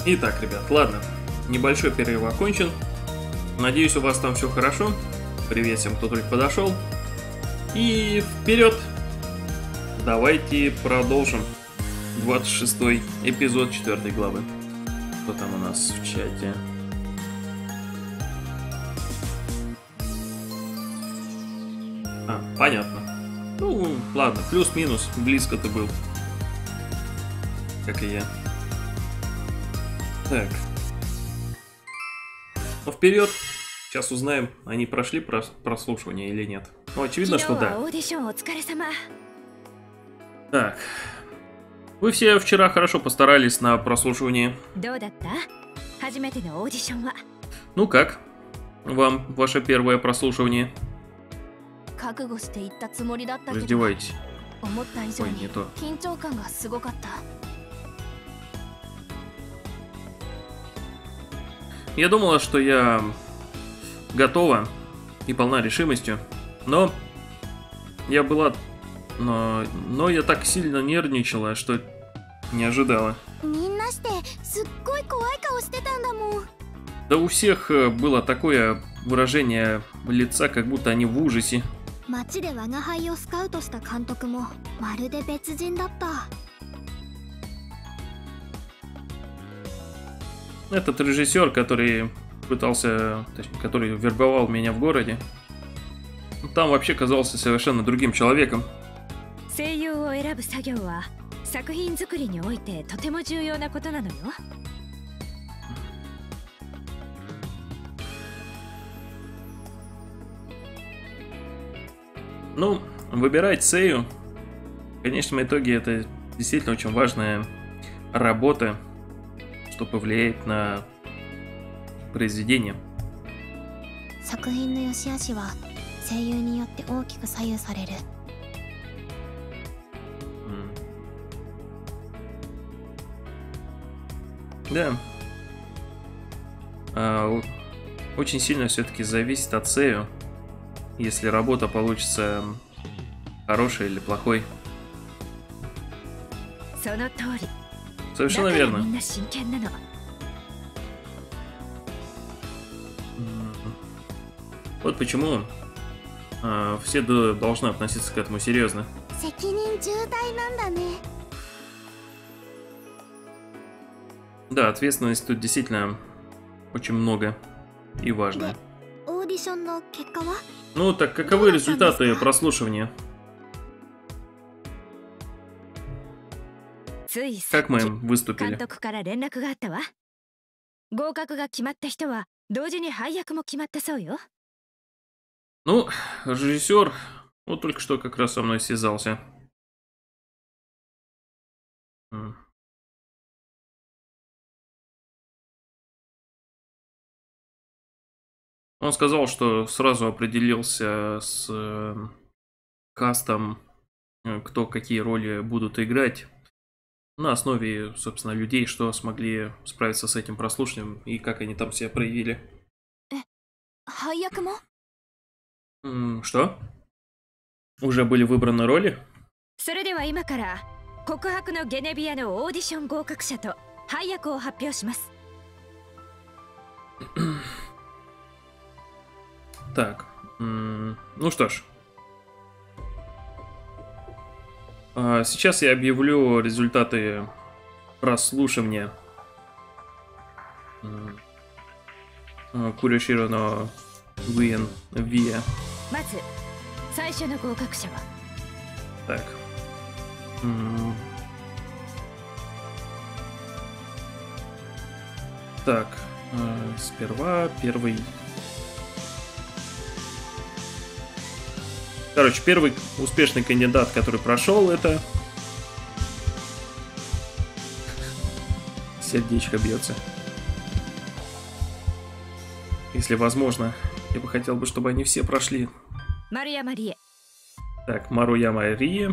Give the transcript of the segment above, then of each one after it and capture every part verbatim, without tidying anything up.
Итак, ребят, ладно. Небольшой перерыв окончен. Надеюсь, у вас там все хорошо. Привет всем, кто только подошел. И вперед! Давайте продолжим. двадцать шестой эпизод четвёртой главы. Кто там у нас в чате? А, понятно. Ну, ладно, плюс-минус, близко ты был. Как и я. Так. Ну, вперед. Сейчас узнаем, они прошли прос прослушивание или нет. Ну, очевидно, что да. Так. Вы все вчера хорошо постарались на прослушивании. Ну как? Вам ваше первое прослушивание? Раздевайтесь. Ой, не то. Я думала, что я готова и полна решимостью, но я была... Но, но я так сильно нервничала, что не ожидала. Да у всех было такое выражение лица, как будто они в ужасе. Этот режиссер, который пытался, точнее, который вербовал меня в городе, там вообще казался совершенно другим человеком. Ну, выбирать Сэю, в конечном итоге, это действительно очень важная работа, что повлияет на произведение. Да. А, очень сильно все-таки зависит от Сэю, если работа получится хорошей или плохой. Совершенно верно. Вот почему э, все должны относиться к этому серьезно. Да, ответственность тут действительно очень много и важно. Ну так каковы результаты прослушивания? Как мы выступили? Ну, режиссер, вот только что как раз со мной связался. Он сказал, что сразу определился с э, кастом, э, кто какие роли будут играть. На основе, собственно, людей, что смогли справиться с этим прослушиванием и как они там себя проявили. М, что? Уже были выбраны роли? Так, ну что ж. Сейчас я объявлю результаты прослушивания Куриширо но Виен Вия. Так. Так, сперва первый... Короче, первый успешный кандидат, который прошел, это... Сердечко бьется. Если возможно, я бы хотел бы, чтобы они все прошли. Так, Маруяма Рие.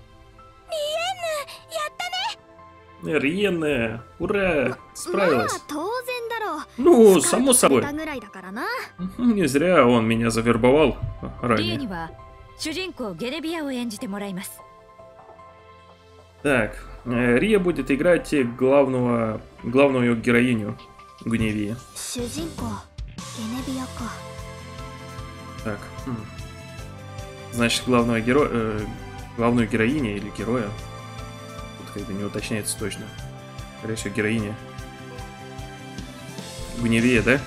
Риене, ура, справилась. Ну, само собой. Не зря он меня завербовал ранее. Так, Рия будет играть главного главную героиню Гневии. Так. Хм. Значит, главного героя... Э, главную героиню или героя? Тут как бы не уточняется точно. Скорее всего, героиня. Гневия, да?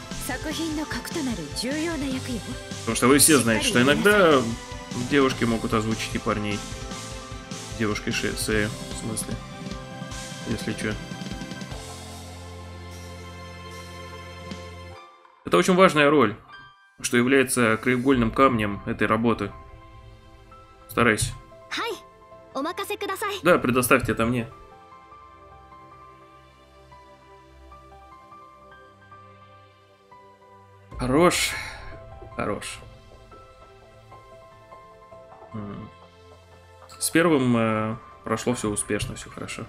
Потому что вы все знаете, что иногда девушки могут озвучить и парней. Девушкой Шея, в смысле. Если что. Это очень важная роль, что является краеугольным камнем этой работы. Старайся. Да, предоставьте это мне. Хорош. Хорош. С первым э, прошло все успешно, все хорошо.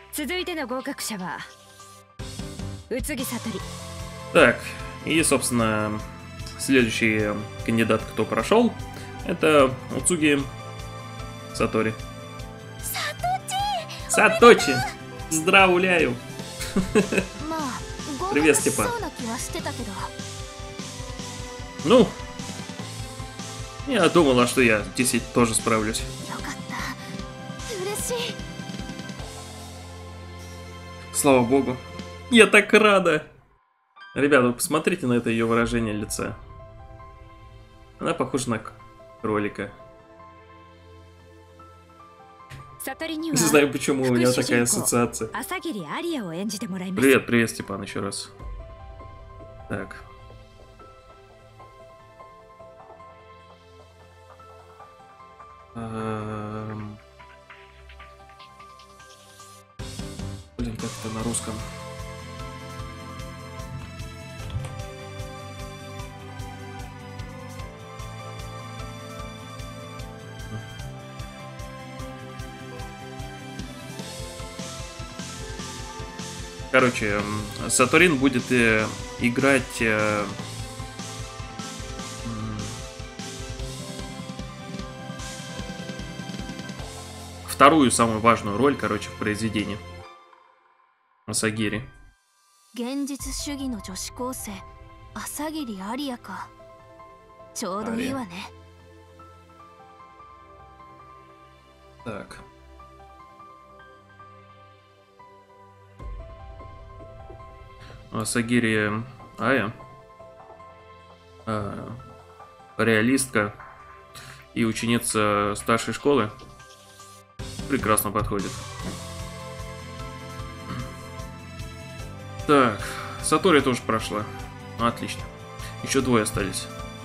Так, и, собственно, следующий кандидат, кто прошел, это Уцуги Сатори. Саточи! Здравляю! Привет, Степан. Ну, я думала, что я действительно тоже справлюсь. Слава богу. Я так рада. Ребята, посмотрите на это ее выражение лица. Она похожа на кролика. Не знаю, почему у нее такая ассоциация. Привет, привет, Степан, еще раз. Так. Эм... Блин, как это на русском? Короче, Саторин будет э, играть э, вторую самую важную роль, короче, в произведении. Асагири. Так. Асагири Ая, а, реалистка и ученица старшей школы, прекрасно подходит. Так, Сатори тоже прошла. Отлично. Еще двое остались.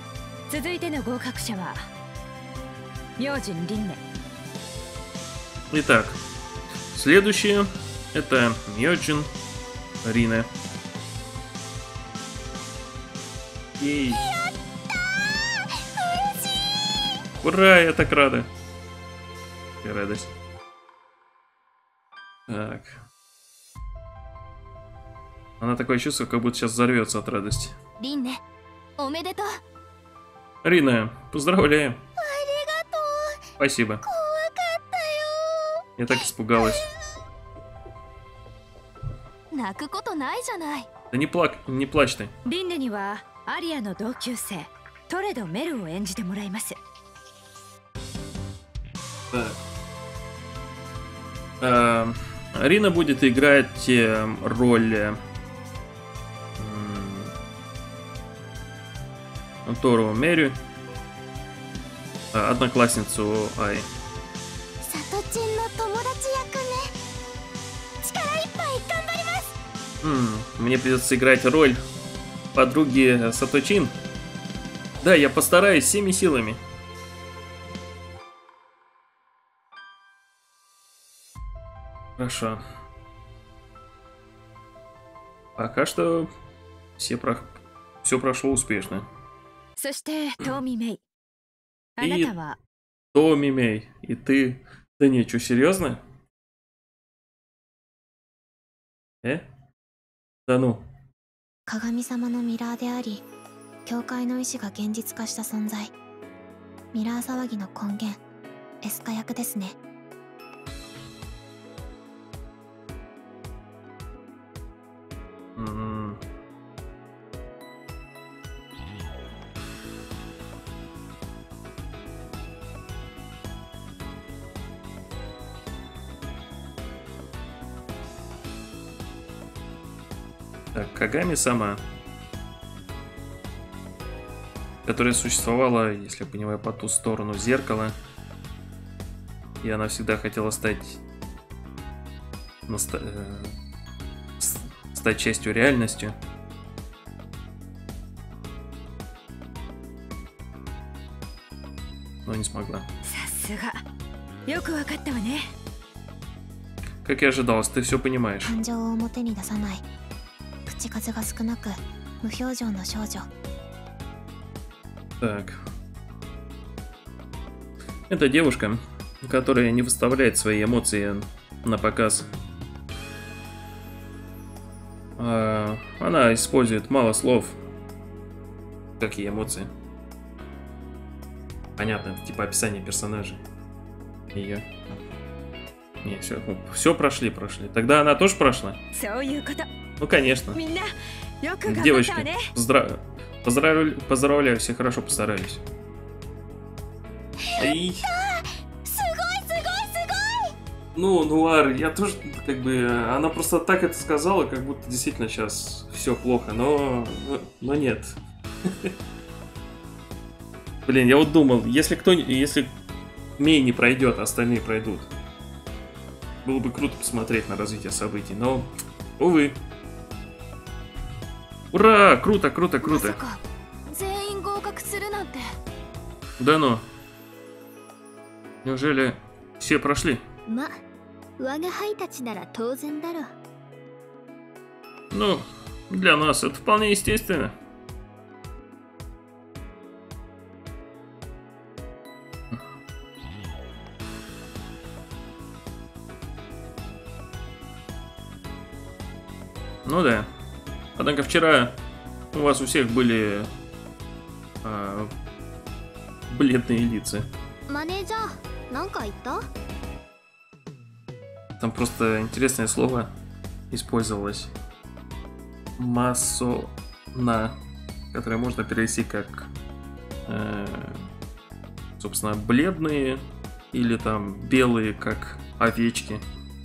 Итак, следующие это Мьёджин Рине. Ей. Ура, я так рада. Какая радость. Так. Она такое чувство, как будто сейчас взорвется от радости. Рина, поздравляю. Спасибо. Я так испугалась. Да не, плак... не плачь ты. Так. А, Рина будет играть э, роль э, Тору Мерю, э, одноклассницу Ай. М-м, мне придется играть роль подруги Саточин. Да, я постараюсь всеми силами. Хорошо. Пока что все, про... все прошло успешно. И Томи Мэй, и ты... Да не, что, серьезно? Э? Да ну. 鏡様のミラーであり、教会の意志が現実化した存在。ミラー騒ぎの根源、エスカ役ですね。 Так, Кагами сама, которая существовала, если я понимаю, по ту сторону зеркала. И она всегда хотела стать, наста... э... стать частью реальности. Но не смогла. Как и ожидалось, ты все понимаешь. Так. Это девушка, которая не выставляет свои эмоции на показ. А, она использует мало слов. Какие эмоции? Понятно, это типа описание персонажа. Ее. Не, все, все прошли, прошли. Тогда она тоже прошла? Ну, конечно. Девочки, поздра... поздравляю, поздравляю, все хорошо постарались. И... Ну, Нуар, я тоже, как бы, она просто так это сказала, как будто действительно сейчас все плохо, но, но нет. Блин, я вот думал, если кто, если Мей не пройдет, остальные пройдут. Было бы круто посмотреть на развитие событий, но, увы. Ура! Круто, круто, круто. Да ну. Неужели все прошли? Ну, для нас это вполне естественно. Ну да. Однако вчера у вас у всех были а, бледные лица. Там просто интересное слово использовалось. Масона, которое можно перевести как, э, собственно, бледные или там белые, как овечки.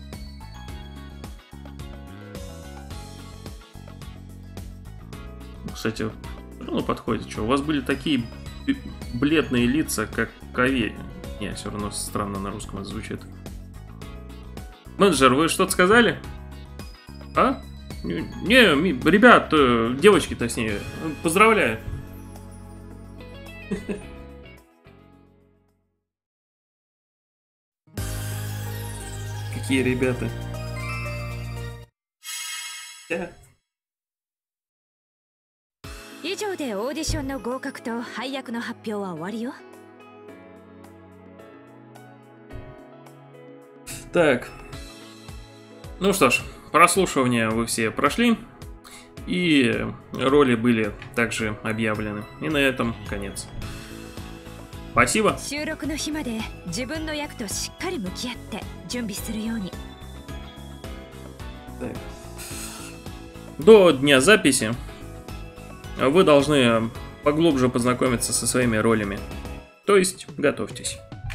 Кстати, ну подходит, что у вас были такие бледные лица, как овечки. Не, все равно странно на русском это звучит. Менеджер, вы что-то сказали? А? Не, не, ребят, девочки точнее, поздравляю. Какие ребята? Yeah. 以上でオーディションの合格と配役の発表は終わりよ。 Так. Ну что ж, прослушивание вы все прошли. И роли были также объявлены. И на этом конец. Спасибо. Так. До дня записи вы должны поглубже познакомиться со своими ролями. То есть, готовьтесь.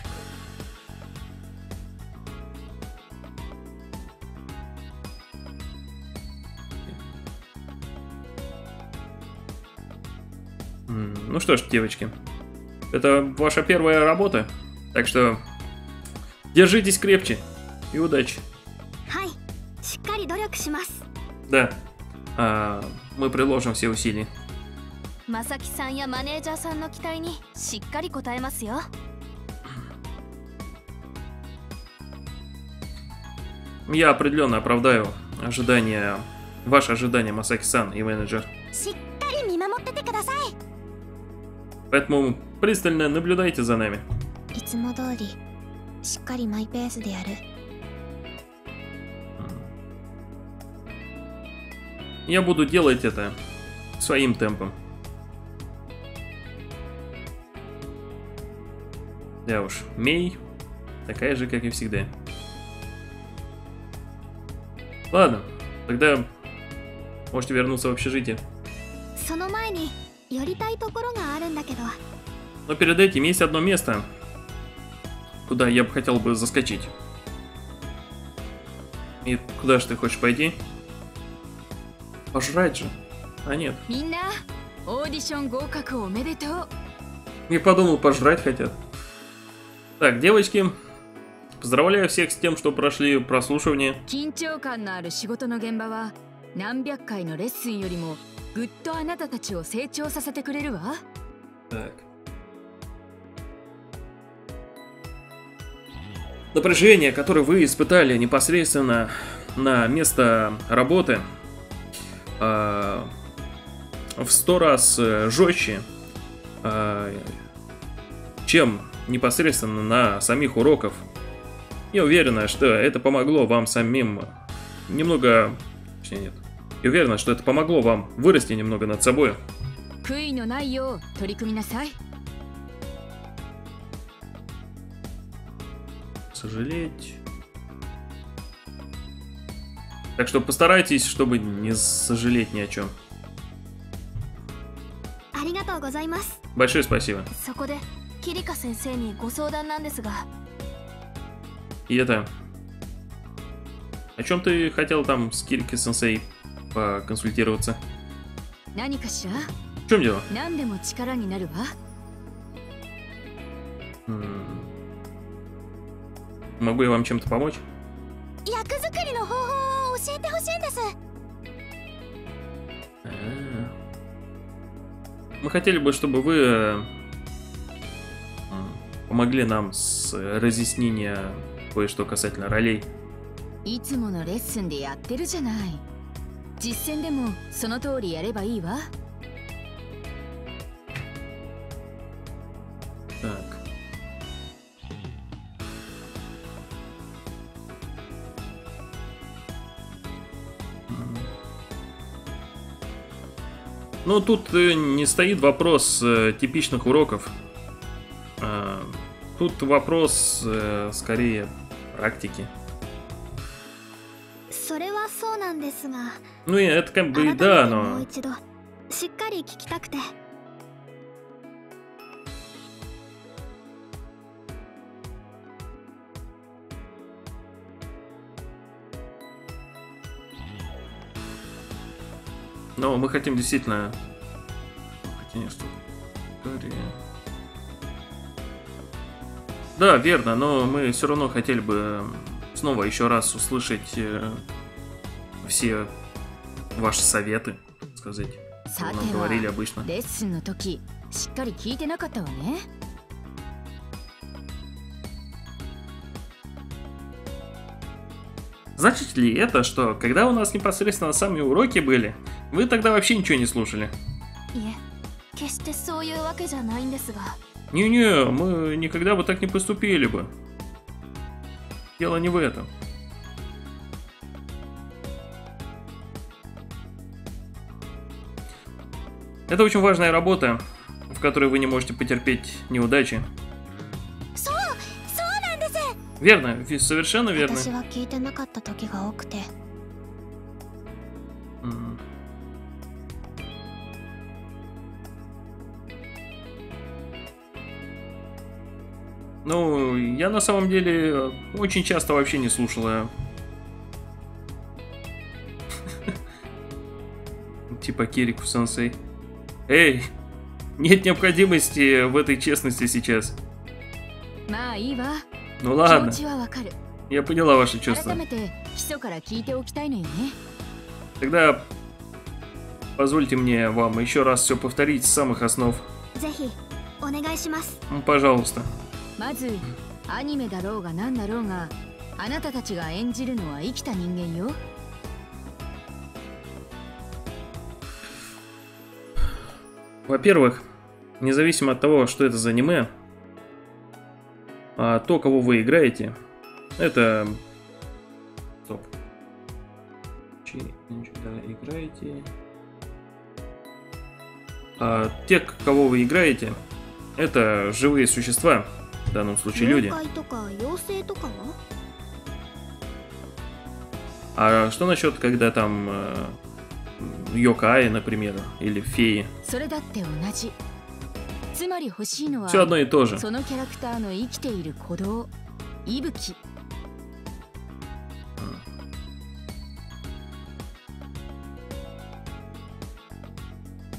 Ну что ж, девочки, это ваша первая работа, так что держитесь крепче и удачи. Да, а, мы приложим все усилия. Я определенно оправдаю ожидания, ваши ожидания, Масаки-сан и менеджер. Поэтому пристально наблюдайте за нами. Я буду делать это своим темпом. Да уж, Мей такая же, как и всегда. Ладно, тогда можете вернуться в общежитие. Но перед этим есть одно место, куда я бы хотел бы заскочить. И куда же ты хочешь пойти? Пожрать же. А нет. みんなオーディション合格おめでとう。 Не подумал, пожрать хотят. Так, девочки, поздравляю всех с тем, что прошли прослушивание. 緊張感のある仕事の現場は何百回のレッスンよりもぐっとあなたたちを成長させてくれるわ。 Так. Напряжение, которое вы испытали непосредственно на место работы, э, в сто раз э, жестче, э, чем непосредственно на самих уроках. Я уверена, что это помогло вам самим немного... Точнее, нет. Я уверена, что это помогло вам вырасти немного над собой. 悔いのないよう取り組みなさい。 Сожалеть. Так что постарайтесь, чтобы не сожалеть ни о чем. ありがとうございます。 Большое спасибо. そこでキリカ先生にご相談なんですが。 И это... О чем ты хотел там с Кирики-сенсей поконсультироваться? 何かしら？ В чем дело? 何でも力になるわ。 М-м. Могу я вам чем-то помочь? 役作りの方法を教えてほしいんです。 А-а-а. Мы хотели бы, чтобы вы э, помогли нам с разъяснением кое-что касательно ролей. いつものレッスンでやってるじゃない。実践でもその通りやればいいわ。 Так. Ну, тут э, не стоит вопрос э, типичных уроков. А, тут вопрос э, скорее практики. それはそうなんですが。 Ну, и это как бы и 改め да, てもう но... 一度しっかり聞きたくて。 Но мы хотим действительно... Хотя нет, что... Да, верно, но мы все равно хотели бы снова еще раз услышать э, все ваши советы, так сказать, что вы нам говорили обычно. レッスンの時しっかり聞いてなかったわね。 Значит ли это, что когда у нас непосредственно сами уроки были, вы тогда вообще ничего не слушали? いえ、決してそういうわけじゃないんですが。 Не-не, мы никогда бы так не поступили бы. Дело не в этом. Это очень важная работа, в которой вы не можете потерпеть неудачи. Верно, ви- совершенно верно. 私は聞いてなかった時が多くて。 М. Ну, я на самом деле очень часто вообще не слушала. Типа Кирику-сенсей. Эй, нет необходимости в этой честности сейчас. まあいいわ。 Ну 気 ладно, 持ちはわかる。 я поняла ваши 改 чувства. めて基礎から聞いておきたいのよね。 Тогда позвольте мне вам еще раз все повторить с самых основ. ぜひお願いします。 Ну, пожалуйста. まずアニメだろうが何だろうがあなたたちが演じるのは生きた人間よ。 Во-первых, независимо от того, что это за аниме, а то, кого вы играете, это... Стоп. Чи- Да, играете... А, те, кого вы играете, это живые существа, в данном случае люди. 妖怪とか妖精とかは？ А что насчет, когда там э, йокаи, например, или феи? それだって同じ。つまり欲しいのは Все одно и то же. そのキャラクターの生きている鼓動、息吹。 М.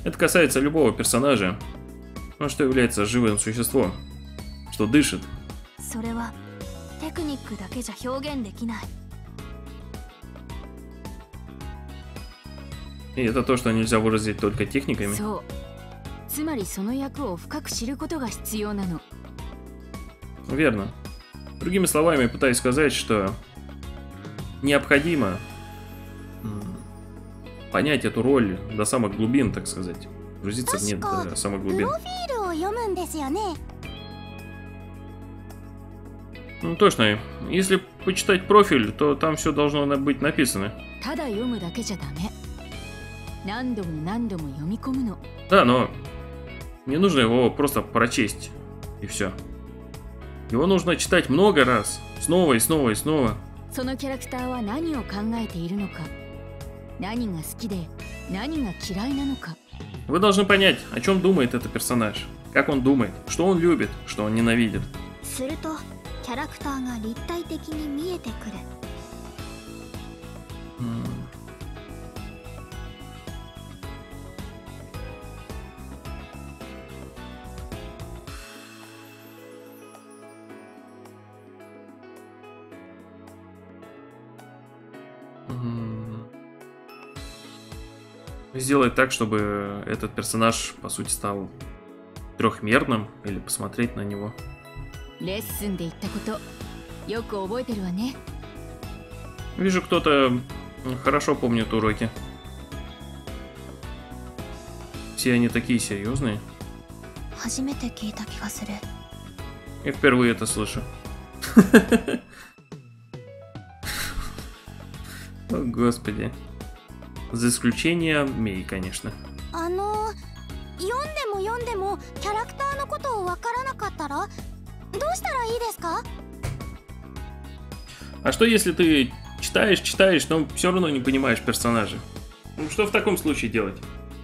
Это касается любого персонажа, ну, что является живым существом, что дышит. それはテクニックだけじゃ表現できない。 И это то, что нельзя выразить только техниками. そう。つまりその役を深く知ることが必要なの。 Верно. Другими словами, пытаюсь сказать, что необходимо м, понять эту роль до самых глубин, так сказать. Погрузиться в нее до самых глубин. プロフィールを読むんですよね。 Ну точно. Если почитать профиль, то там все должно на- быть написано. ただ読むだけじゃダメ。何度も何度も読み込むの。 Да, но не нужно его просто прочесть, и все. Его нужно читать много раз, снова и снова и снова. そのキャラクターは何を考えているのか、何が好きで何が嫌いなのか。 Вы должны понять, о чем думает этот персонаж, как он думает, что он любит, что он ненавидит. するとキャラクターが立体的に見えてくる。 М. М. Сделать так, чтобы этот персонаж, по сути, стал трехмерным, или посмотреть на него. レッスンで言ったことよく覚えてるわね。 Вижу, кто-то м, хорошо помнит уроки. Все они такие серьезные. 初めて聞いた気がする。 Я впервые это слышу. О, господи. За исключением Мей, конечно. あの読んでも読んでもキャラクターのことをわからなかったらどうしたらいいですか？ А что если ты читаешь, читаешь, но все равно не понимаешь персонажа? Ну, что в таком случае делать?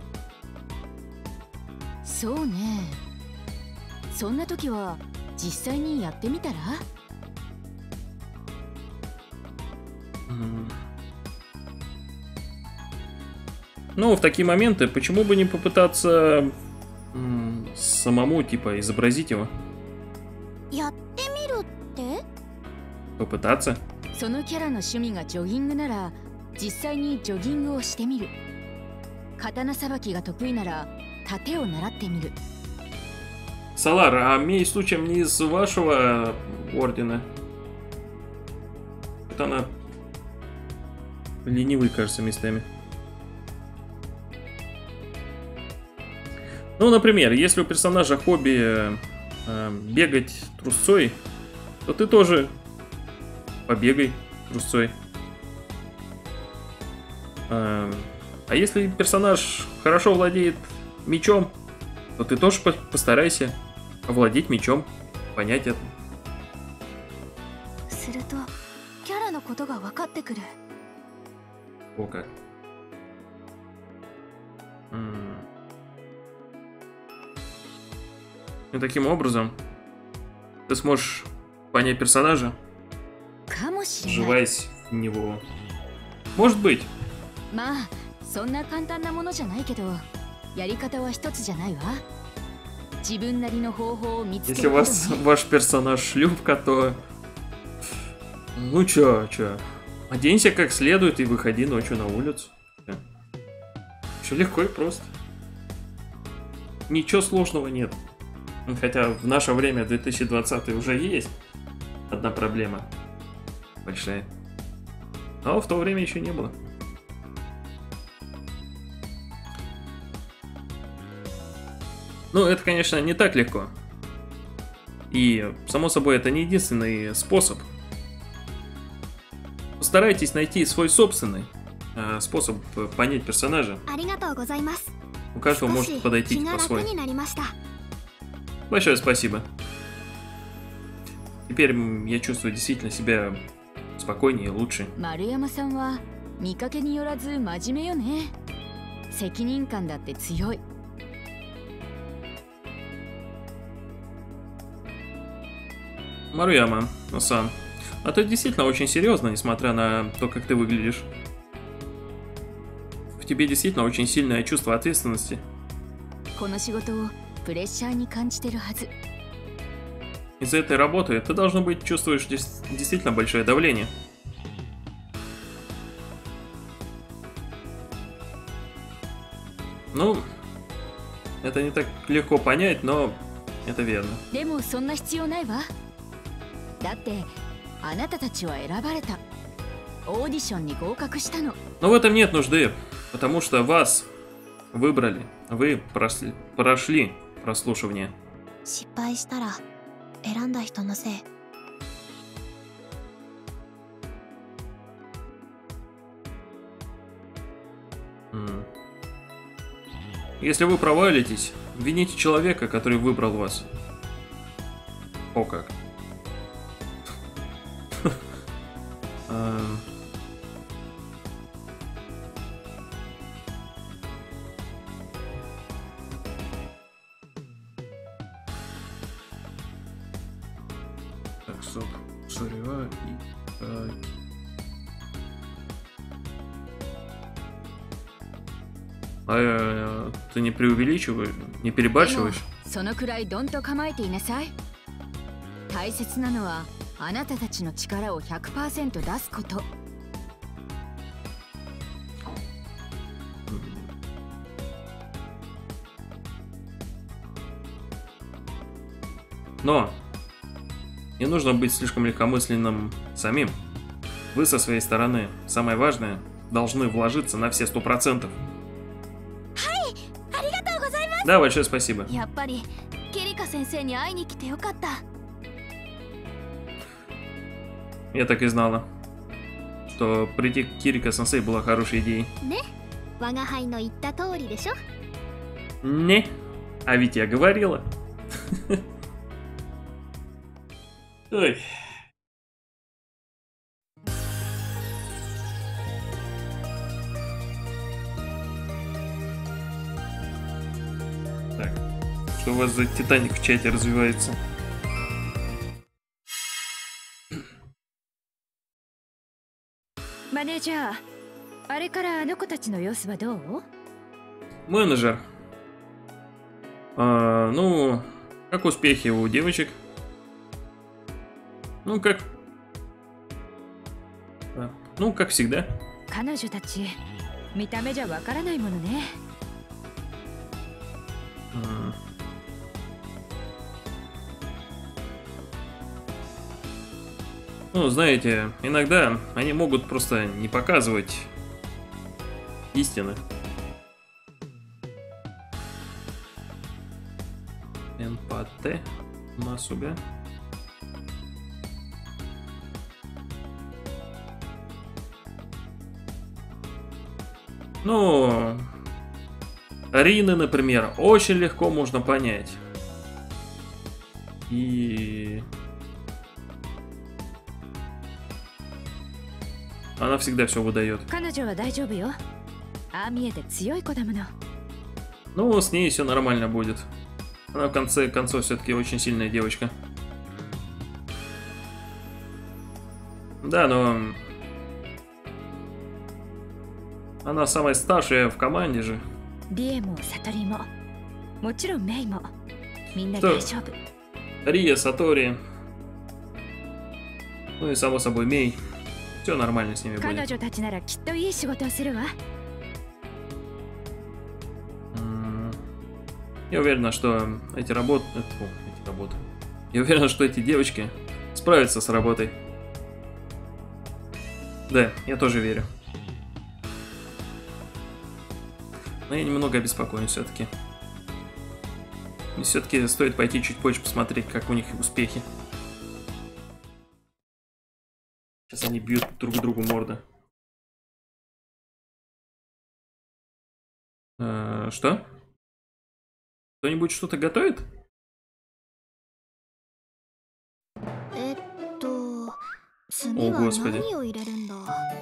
そうね。そんな時は実際にやってみたら？ М. Ну, в такие моменты, почему бы не попытаться м, самому, типа, изобразить его? やってみるって？ Попытаться? そのキャラの趣味がジョギングなら実際にジョギングをしてみる。刀さばきが得意なら盾を習ってみる。 Салар, а Мей случаем не из вашего ордена? Это она ленивый, кажется, местами. Ну, например, если у персонажа хобби э, бегать трусцой, то ты тоже побегай трусцой. Э, а если персонаж хорошо владеет мечом, то ты тоже по- постарайся овладеть мечом, понять это. するとキャラのことが分かってくる。 О как. М. И таким образом ты сможешь понять персонажа, かもしれない。 вживаясь в него. Может быть. まあそんな簡単なものじゃないけど、やり方は一つじゃないわ。自分なりの方法を見つけ Если る у こと вас ね。 ваш персонаж шлюпка, то... Ну чё, чё. Оденься как следует и выходи ночью на улицу. Все легко и просто. Ничего сложного нет. Хотя в наше время, две тысячи двадцатый, уже есть одна проблема. Большая. Но в то время еще не было. Ну, это, конечно, не так легко. И, само собой, это не единственный способ. Постарайтесь найти свой собственный э, способ э, понять персонажа. ありがとうございます。 У каждого 少し может подойти 気が楽 по-своему. になりました。 Большое спасибо. Теперь м, я чувствую действительно себя спокойнее и лучше. 丸山さんは見かけによらず真面目よね。責任感だって強い。 Маруяма, Сан, а ты действительно очень серьезно, несмотря на то, как ты выглядишь. В тебе действительно очень сильное чувство ответственности. この仕事をプレッシャーに感じてるはず。 Из-за этой работы ты, должно быть, чувствуешь дес- действительно большое давление. Ну, это не так легко понять, но это верно. でもそんな必要ないわ。だってあなたたちは選ばれた。オーディションに合格したの。 Но в этом нет нужды, потому что вас выбрали, вы прошли, прошли прослушивание. 失敗したら選んだ人のせい。 М. Если вы провалитесь, вините человека, который выбрал вас. О как. Эм. Так, стоп. Сорева и так. А э, ты не преувеличиваешь, не перебарщиваешь? そのくらいどんと構えていなさい。大切なのはあなたたちの力を ひゃくパーセント 出すこと。 Но не нужно быть слишком легкомысленным самим. Вы со своей стороны, самое важное, должны вложиться на все сто процентов. Да, большое спасибо. やっぱりキリカ先生に会いに来てよかった。 Я так и знала, что прийти к Кирико-сенсей была хорошей идеей. 我が輩の言った通りでしょ。 Не, а ведь я говорила. Ой. Так, что у вас за Титаник в чате развивается? Менеджер, あれからあの子たちの様子はどう？ Менеджер. А, ну, как успехи у девочек? Ну, как... А, ну, как всегда. 彼女たち見た目じゃわからないものね。 М. Ну, знаете, иногда они могут просто не показывать истины. эн пэ тэ Масуга. Ну, Рины, например, очень легко можно понять. И... она всегда все выдает. 彼女は大丈夫よ。ああ見えて強い子だもの。 Ну, с ней все нормально будет. Она в конце концов все-таки очень сильная девочка. Да, но... она самая старшая в команде же. リエもサトリももちろんメイもみんなそう大丈夫。 Рия, Сатори. Ну и само собой Мей. Все нормально с ними 彼 будет. 女たちならきっといい仕事をするわ。 М, Я уверена, что эти работы... Фу, эти работы. Я уверена, что эти девочки справятся с работой. Да, я тоже верю. Но я немного обеспокоен все-таки. И все-таки стоит пойти чуть позже посмотреть, как у них успехи. Сейчас они бьют друг другу морды. Э, что? Кто-нибудь что-то готовит? えっと次 О, は Господи. 何を入れるんだ。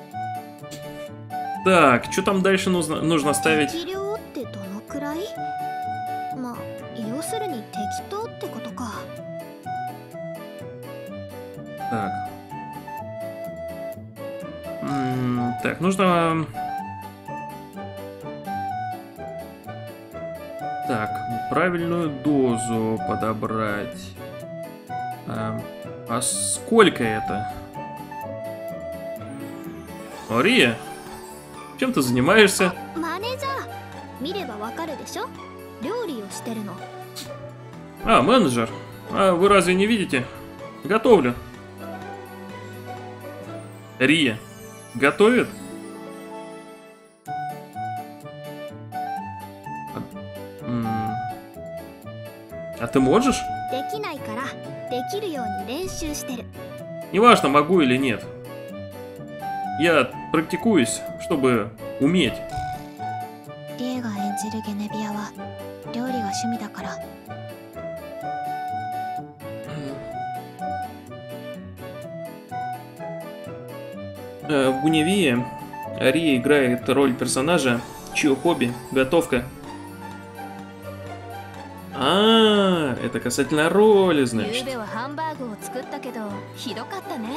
Так, что там дальше нужно, нужно ставить? 適量ってどのくらい？まあ要するに適当ってことか。 Так. М, Так, нужно... Так, правильную дозу подобрать. А, а сколько это? О, Рия, чем ты занимаешься? マネージャー見ればわかるでしょ。料理をしてるの。 А, менеджер. А вы разве не видите? Готовлю. Рия готовит? М. А ты можешь? できないからできるように練習してる。 Неважно, могу или нет. Я практикуюсь, чтобы уметь. リエが演じるゲネビアは料理が趣味だから。 Э, В Гуневее Рия играет роль персонажа, чье хобби — готовка. А, это касательно роли, ゆう значит. べはハンバーグを作ったけどひどかったね。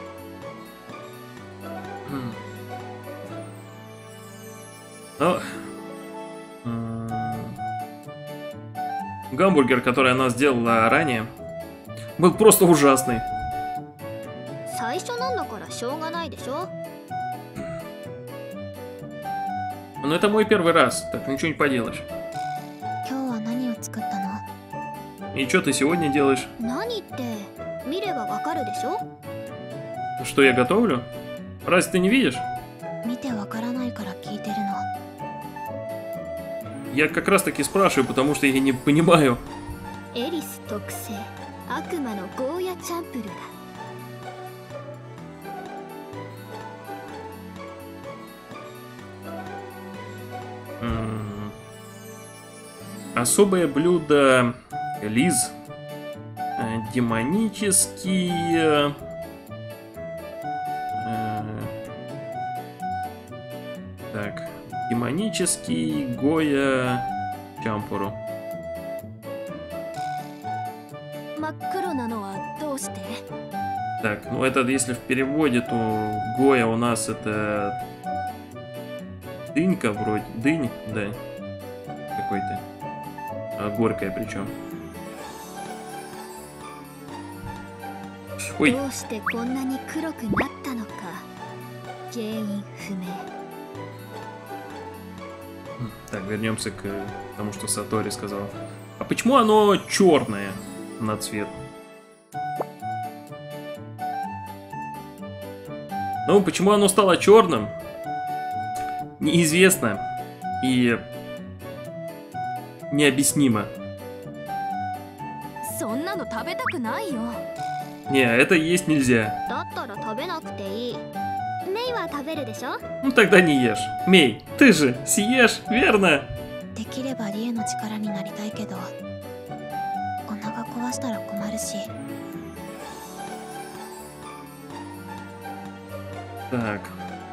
М. Ну, м, гамбургер, который она сделала ранее, был просто ужасный. 最初なんだからしょうがないでしょ。 Но это мой первый раз, так ничего не поделаешь. 今日は何を作ったの？ И что ты сегодня делаешь? 何って見ればわかるでしょ。 Что я готовлю? Разве ты не видишь? 見てわからないから聞いてるの。 Я как раз таки спрашиваю, потому что я не понимаю. エリス特製悪魔のゴーヤチャンプルーだ。 М. Особое блюдо Лиз. Э, Демонические... э, Так, демонический Гоя Чампуру. 真っ黒なのはどうして？ Так, ну это если в переводе, то Гоя у нас это дынька вроде, дынь, да, какой-то, а, горькая причем. Ой, どうしてこんなに黒くなったのか原因不明。 так, вернемся к тому, что Сатори сказал. А почему оно черное на цвет? Ну, почему оно стало черным? Неизвестно и необъяснимо. そんなの食べたくないよ。 Не, это есть нельзя. だったら食べなくていい。メイは食べるでしょ。 Ну тогда не ешь. Мей, ты же съешь, верно? できればリエの力になりたいけどお腹壊したら困るし。 Так.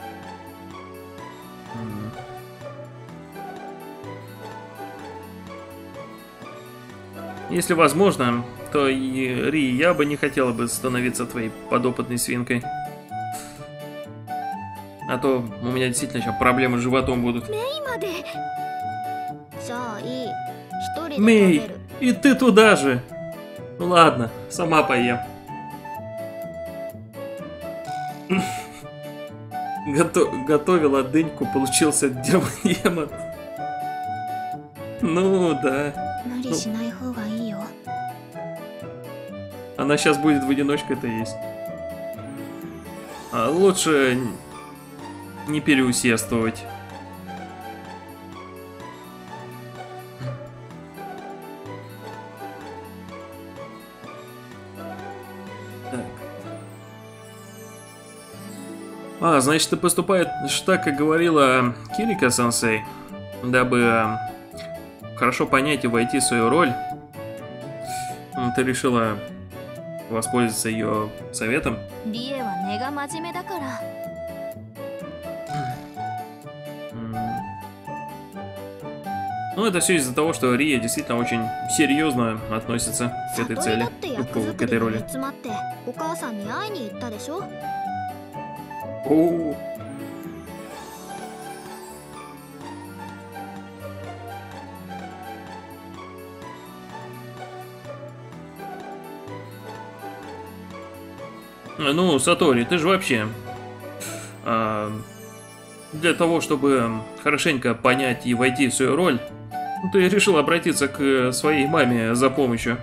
М. Если возможно, то и Ри, я бы не хотела бы становиться твоей подопытной свинкой. А то у меня действительно сейчас проблемы с животом будут. 今で。じゃあいい。一人で食べ Мей, る。 и ты туда же. Ну ладно, сама поем. Гото- готовила дыньку, получился демон. Ну да. 無理しない方がいいよ。 Она сейчас будет в одиночку это есть. А лучше н- не переусердствовать. Так. А, значит, ты поступаешь так, как говорила Кирика-сенсей, дабы э, хорошо понять и войти в свою роль. М, Ты решила воспользоваться ее советом. リエは根が真面目だから。 М. Ну, это все из-за того, что Рия действительно очень серьезно относится к этой 悟り цели, だって役 ну, 作 к этой りに роли. 煮詰まってお母さんに会いに行ったでしょ。 О, Ну, Сатори, ты же вообще... А, для того, чтобы хорошенько понять и войти в свою роль, ты решил обратиться к своей маме за помощью.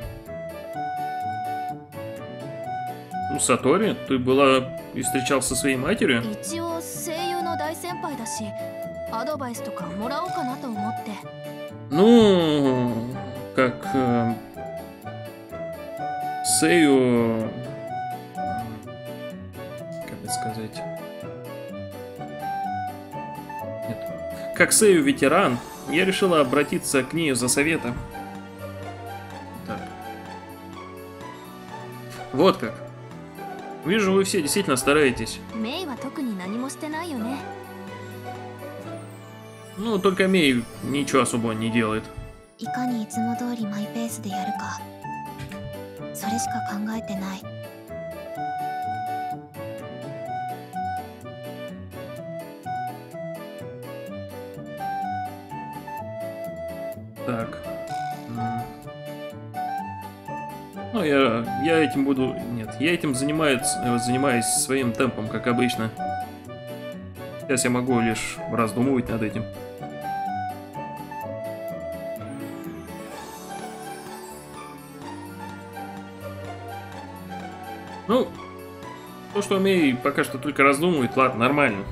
Ну, Сатори, ты была и встречался со своей матерью? 一応声優の大先輩だし、アドバイスとかもらおうかなと思って。 Ну, как э, Сэю, как это сказать? Нет. Как Сэю ветеран, я решила обратиться к ней за советом. Так. Вот как. Вижу, вы все действительно стараетесь. メイは特に何もしてないよね。 Ну, только Мей ничего особо не делает. いかにいつも通りマイペースでやるか、それしか考えてない。 Так. М. Ну, я, я этим буду... Нет, я этим занимаюсь, занимаюсь своим темпом, как обычно. Сейчас я могу лишь раздумывать над этим. Ну, то, что Мей пока что только раздумывает, ладно, нормально.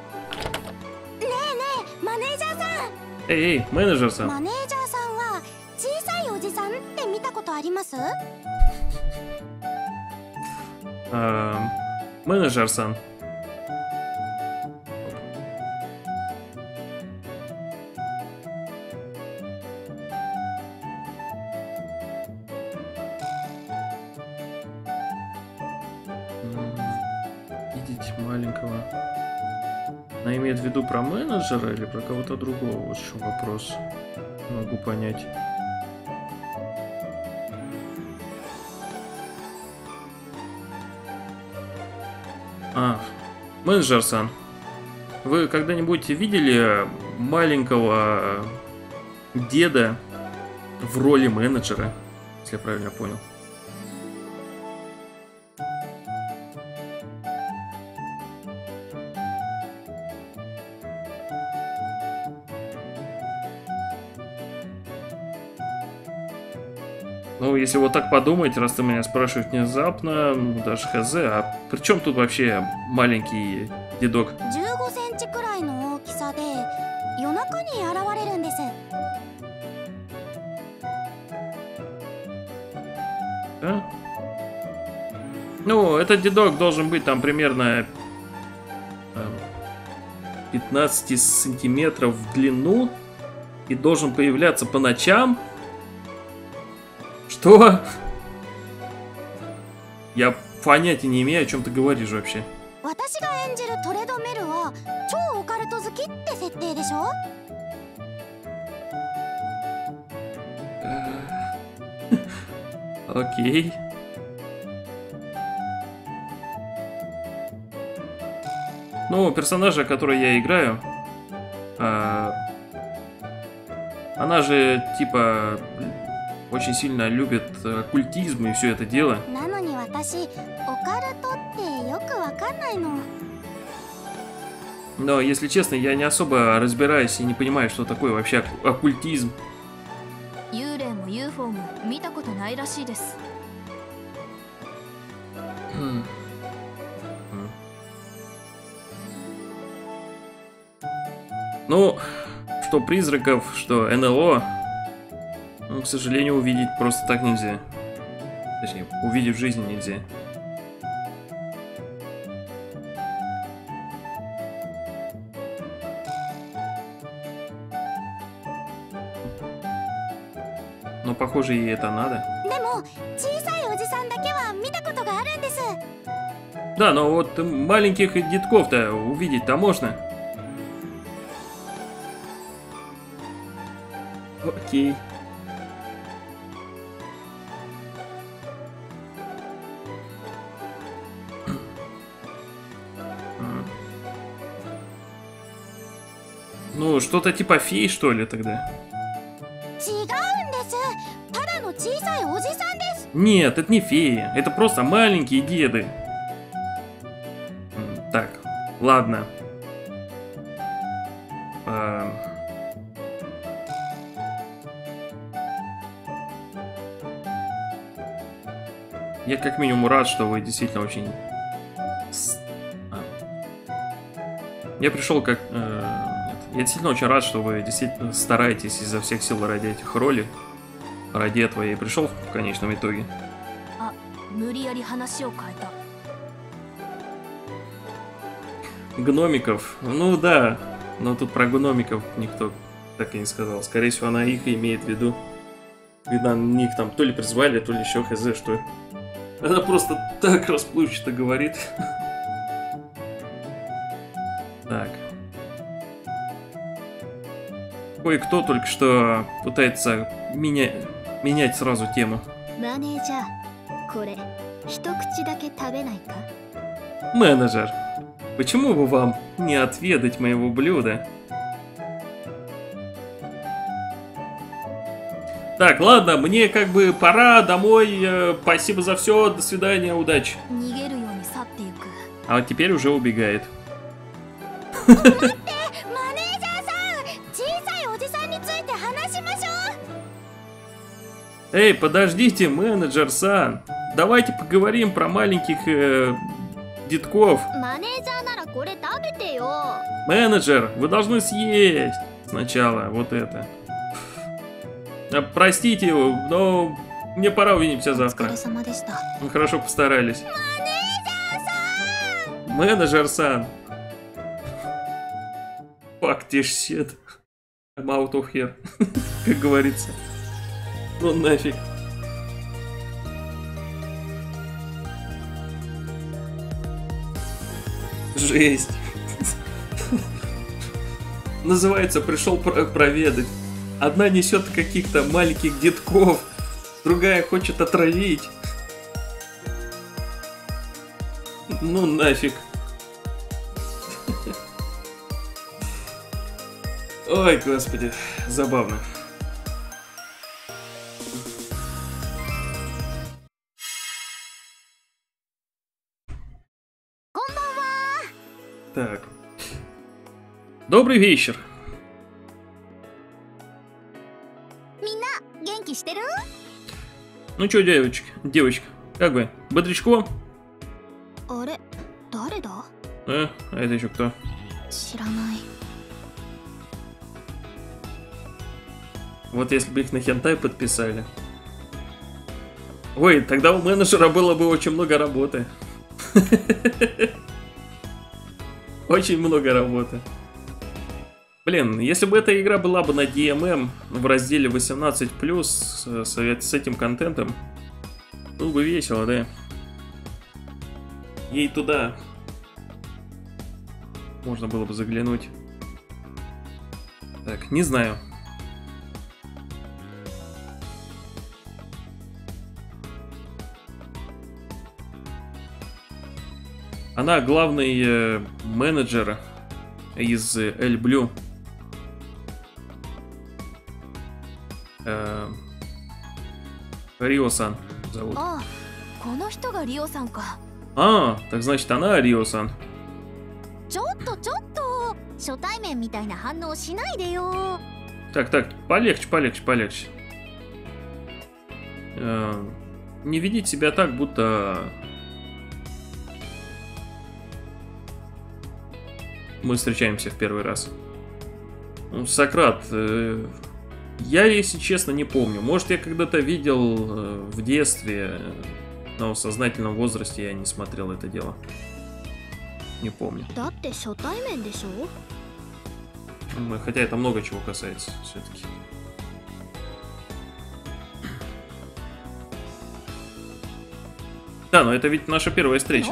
マネージャーさん、 Эй, эй, менеджер-сан. マネージャーさんは小さいおじさんって見たことあります？ А, менеджер-сан. Видеть маленького. Она имеет в виду про менеджера или про кого-то другого? Вот в чем вопрос. Не могу понять. А, менеджер-сан, вы когда-нибудь видели маленького деда в роли менеджера, если я правильно понял? Ну, если вот так подумать, раз ты меня спрашиваешь внезапно, ну, даже хз, а при чем тут вообще маленький дедок? じゅうごセンチくらいの大きさで夜中に現れるんです。 Да? Ну, этот дедок должен быть там примерно э, пятнадцать сантиметров в длину и должен появляться по ночам. Что? Я понятия не имею, о чем ты говоришь вообще. 私が演じるトレドメルは超オカルト好きって設定でしょ？ Окей. Ну, персонажа, который я играю, а, она же, типа, очень сильно любит оккультизм и все это дело. なのに私オカルトってよくわかんないの。 Но, если честно, я не особо разбираюсь и не понимаю, что такое вообще ок- оккультизм. 幽霊も ユーフォー も見たことないらしいです。 М. М. Ну, что призраков, что эн эл о, ну, к сожалению, увидеть просто так нельзя. Точнее, увидеть в жизни нельзя. Но, похоже, ей это надо. でも小さいおじさんだけは見たことがあるんです。 Да, но вот маленьких детков-то увидеть-то можно. Окей. Ну, что-то типа фей, что ли, тогда? 違うんです。ただの小さいおじさんです。 Нет, это не феи, это просто маленькие деды. ладно. А... Я как минимум рад, что вы действительно очень... А. Я пришел как... Э... Я действительно очень рад, что вы действительно стараетесь изо всех сил ради этих ролей. Ради этого я и пришел в конечном итоге. Гномиков? Ну да, но тут про гномиков никто так и не сказал. Скорее всего, она их имеет в виду. Видно, них там то ли призвали, то ли еще хз, что... Она просто так расплывчато говорит. Так. Кое-кто только что пытается меня... менять сразу тему. Менеджер, почему бы вам не отведать моего блюда? Так, ладно, мне как бы пора домой. Э, спасибо за все, до свидания, удачи. А вот теперь уже убегает. Эй, подождите, менеджер-сан. Давайте поговорим про маленьких э, детков. Менеджер, вы должны съесть сначала вот это. А, простите, но мне пора, увидимся завтра. Вы хорошо постарались. Менеджер-сан. Fuck this shit. I'm out of here. Как говорится. Ну нафиг. Жесть. Называется, пришел про проведать. Одна несет каких-то маленьких детков, другая хочет отравить. Ну нафиг. Ой, господи, забавно. Так. Добрый вечер. Ну чё, девочка, девочка, как бы, бодрячком? Э, а это еще кто? Вот если бы их на хентай подписали. Ой, тогда у менеджера было бы очень много работы. Очень много работы. Блин, если бы эта игра была бы на ди эм эм в разделе восемнадцать плюс с, с этим контентом, было бы весело, да? Ей туда можно было бы заглянуть. Так, не знаю. Она главный э, менеджер из Эль Блю. Э, Рио-сан зовут. А, так значит она Рио-сан. Так, так, полегче, полегче, полегче. Э, не ведите себя так, будто... мы встречаемся в первый раз. Ну, Сократ, э, я, если честно, не помню. Может, я когда-то видел э, в детстве, но в сознательном возрасте я не смотрел это дело. Не помню. Хотя это много чего касается, все-таки. Да, но это ведь наша первая встреча.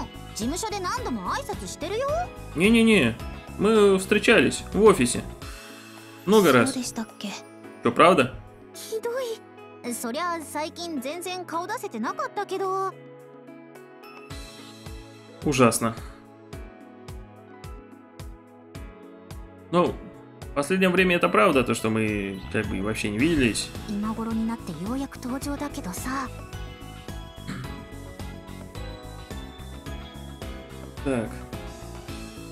Не-не-не, мы встречались в офисе. Много раз. Что, правда? Ужасно. Ну, в последнее время это правда, то, что мы как бы вообще не виделись. Так.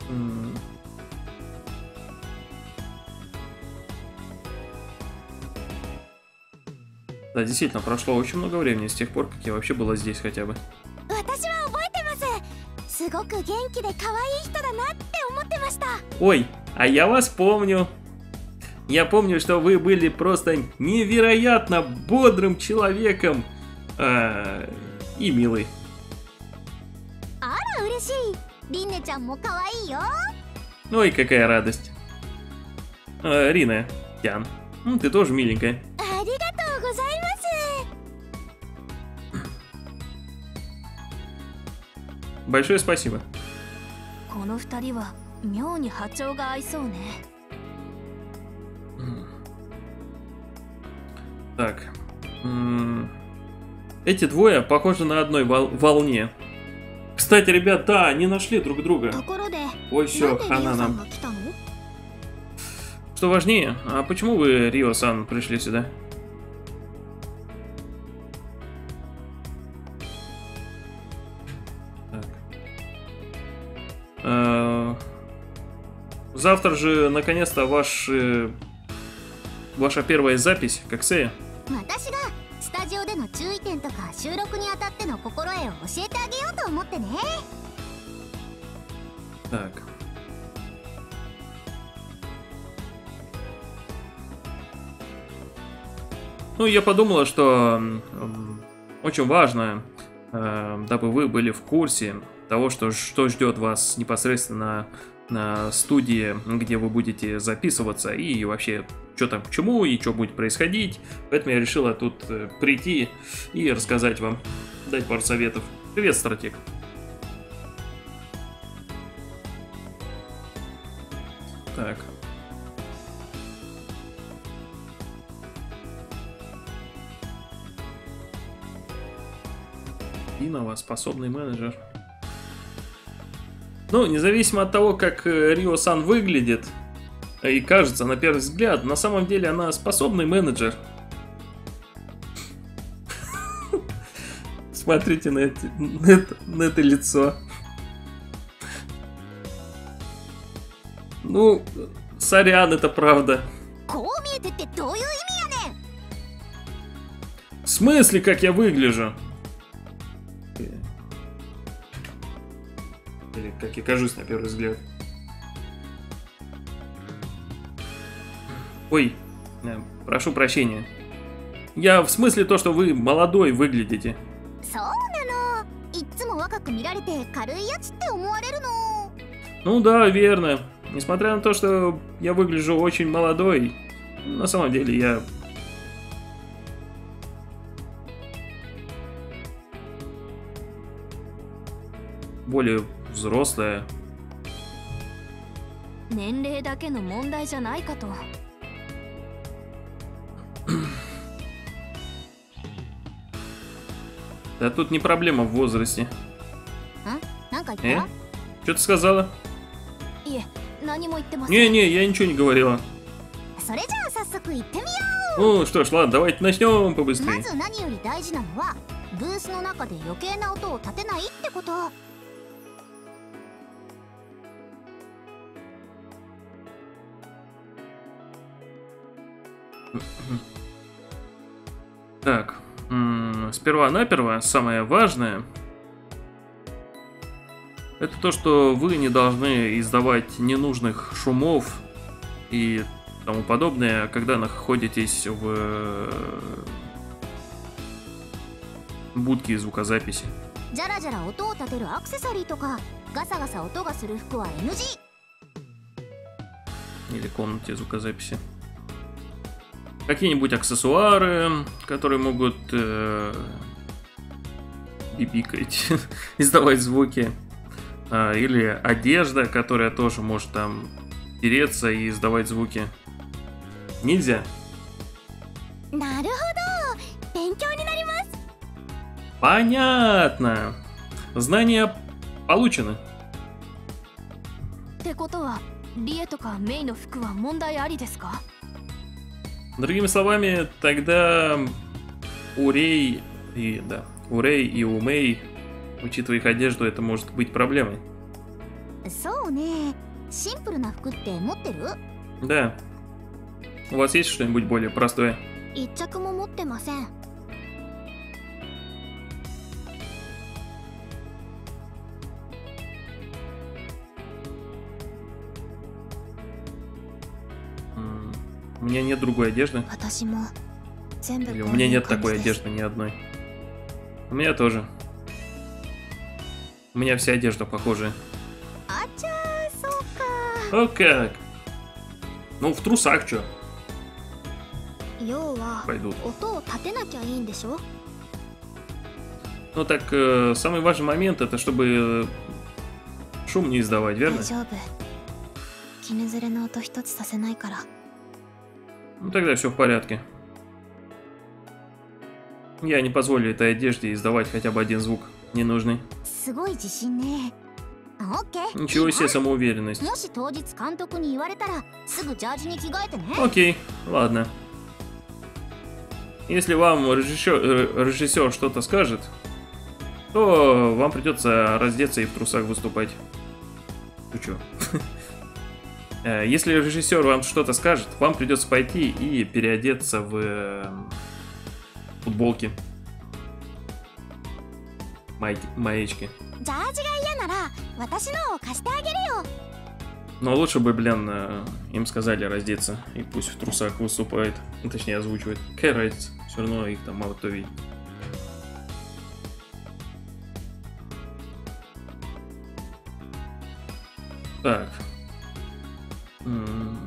М. Да, действительно, прошло очень много времени с тех пор, как я вообще была здесь хотя бы. Ой, а я вас помню. Я помню, что вы были просто невероятно бодрым человеком э, и милый. Ой, какая радость. Э, Рина, Тян, ну, ты тоже миленькая. Большое спасибо. Так. Эти двое похожи на одной вол волне. Кстати, ребят, да, они нашли друг друга. Ой, все, хана нам. Что важнее, а почему вы, Рио-сан, пришли сюда? Так. Э-э- Завтра же, наконец-то, ваш... Э- ваша первая запись, как Сея. Так. Ну, я подумала, что э, очень важно, э, дабы вы были в курсе того, что, что ждет вас непосредственно на, на студии, где вы будете записываться, и вообще, что там к чему, и что будет происходить. Поэтому я решила тут э, прийти и рассказать вам, дать пару советов. Привет, стратег. Так. Инова, способный менеджер. Ну, независимо от того, как Рио-сан выглядит и кажется на первый взгляд, на самом деле она способный менеджер. Смотрите на, эти, на, это, на это лицо. Ну, сорян, это правда. В смысле, как я выгляжу? Или как я кажусь на первый взгляд? Ой, прошу прощения. Я в смысле то, что вы молодой выглядите. Ну да, верно. Несмотря на то, что я выгляжу очень молодой, на самом деле я... более взрослая. Да тут не проблема в возрасте. Э? Что ты сказала? Не-не, я ничего не говорила. Ну что ж, ладно, давайте начнем побыстрее. Так, сперва-наперво самое важное — это то, что вы не должны издавать ненужных шумов и тому подобное, когда находитесь в будке звукозаписи. Или комнате звукозаписи. Какие-нибудь аксессуары, которые могут э, бибикать, издавать звуки. Э, или одежда, которая тоже может там тереться и издавать звуки. Нельзя. Понятно. Знания получены. Другими словами, тогда у Рей и да, у Рей и у Мэй, учитывая их одежду, это может быть проблемой. そうね。シンプルな服って持ってる？ Да. У вас есть что-нибудь более простое? 一着も持ってません。 М, У меня нет другой одежды. 私も全部 Или こ у う меня いう нет 感じ такой です。 одежды ни одной. У меня тоже. У меня вся одежда похожая. あちゃー、そうか。 О как! Ну, в трусах чё? 要は Пойдут. 音を立てなきゃいいんでしょ？ Ну так, э, самый важный момент это чтобы шум не издавать, 大 верно? 丈夫。絹ずれの音一つさせないから。 Ну тогда все в порядке. Я не позволю этой одежде издавать хотя бы один звук ненужный. すごい自信ね。オッケー。 Ничего себе самоуверенность. もし当日監督に言われたらすぐジャージに着替えてね。 Окей, ладно. Если вам режиссер, э, режиссер что-то скажет, то вам придется раздеться и в трусах выступать. Ну чё? Э, Если режиссер вам что-то скажет, вам придется пойти и переодеться в э, футболки. Майки, маечки. ジャージが嫌なら私のを貸してあげるよ。 Но лучше бы, блин, э, им сказали раздеться и пусть в трусах выступает. Ну, точнее, озвучивает. Какая разница? Все равно их там мало кто видит. Так. М.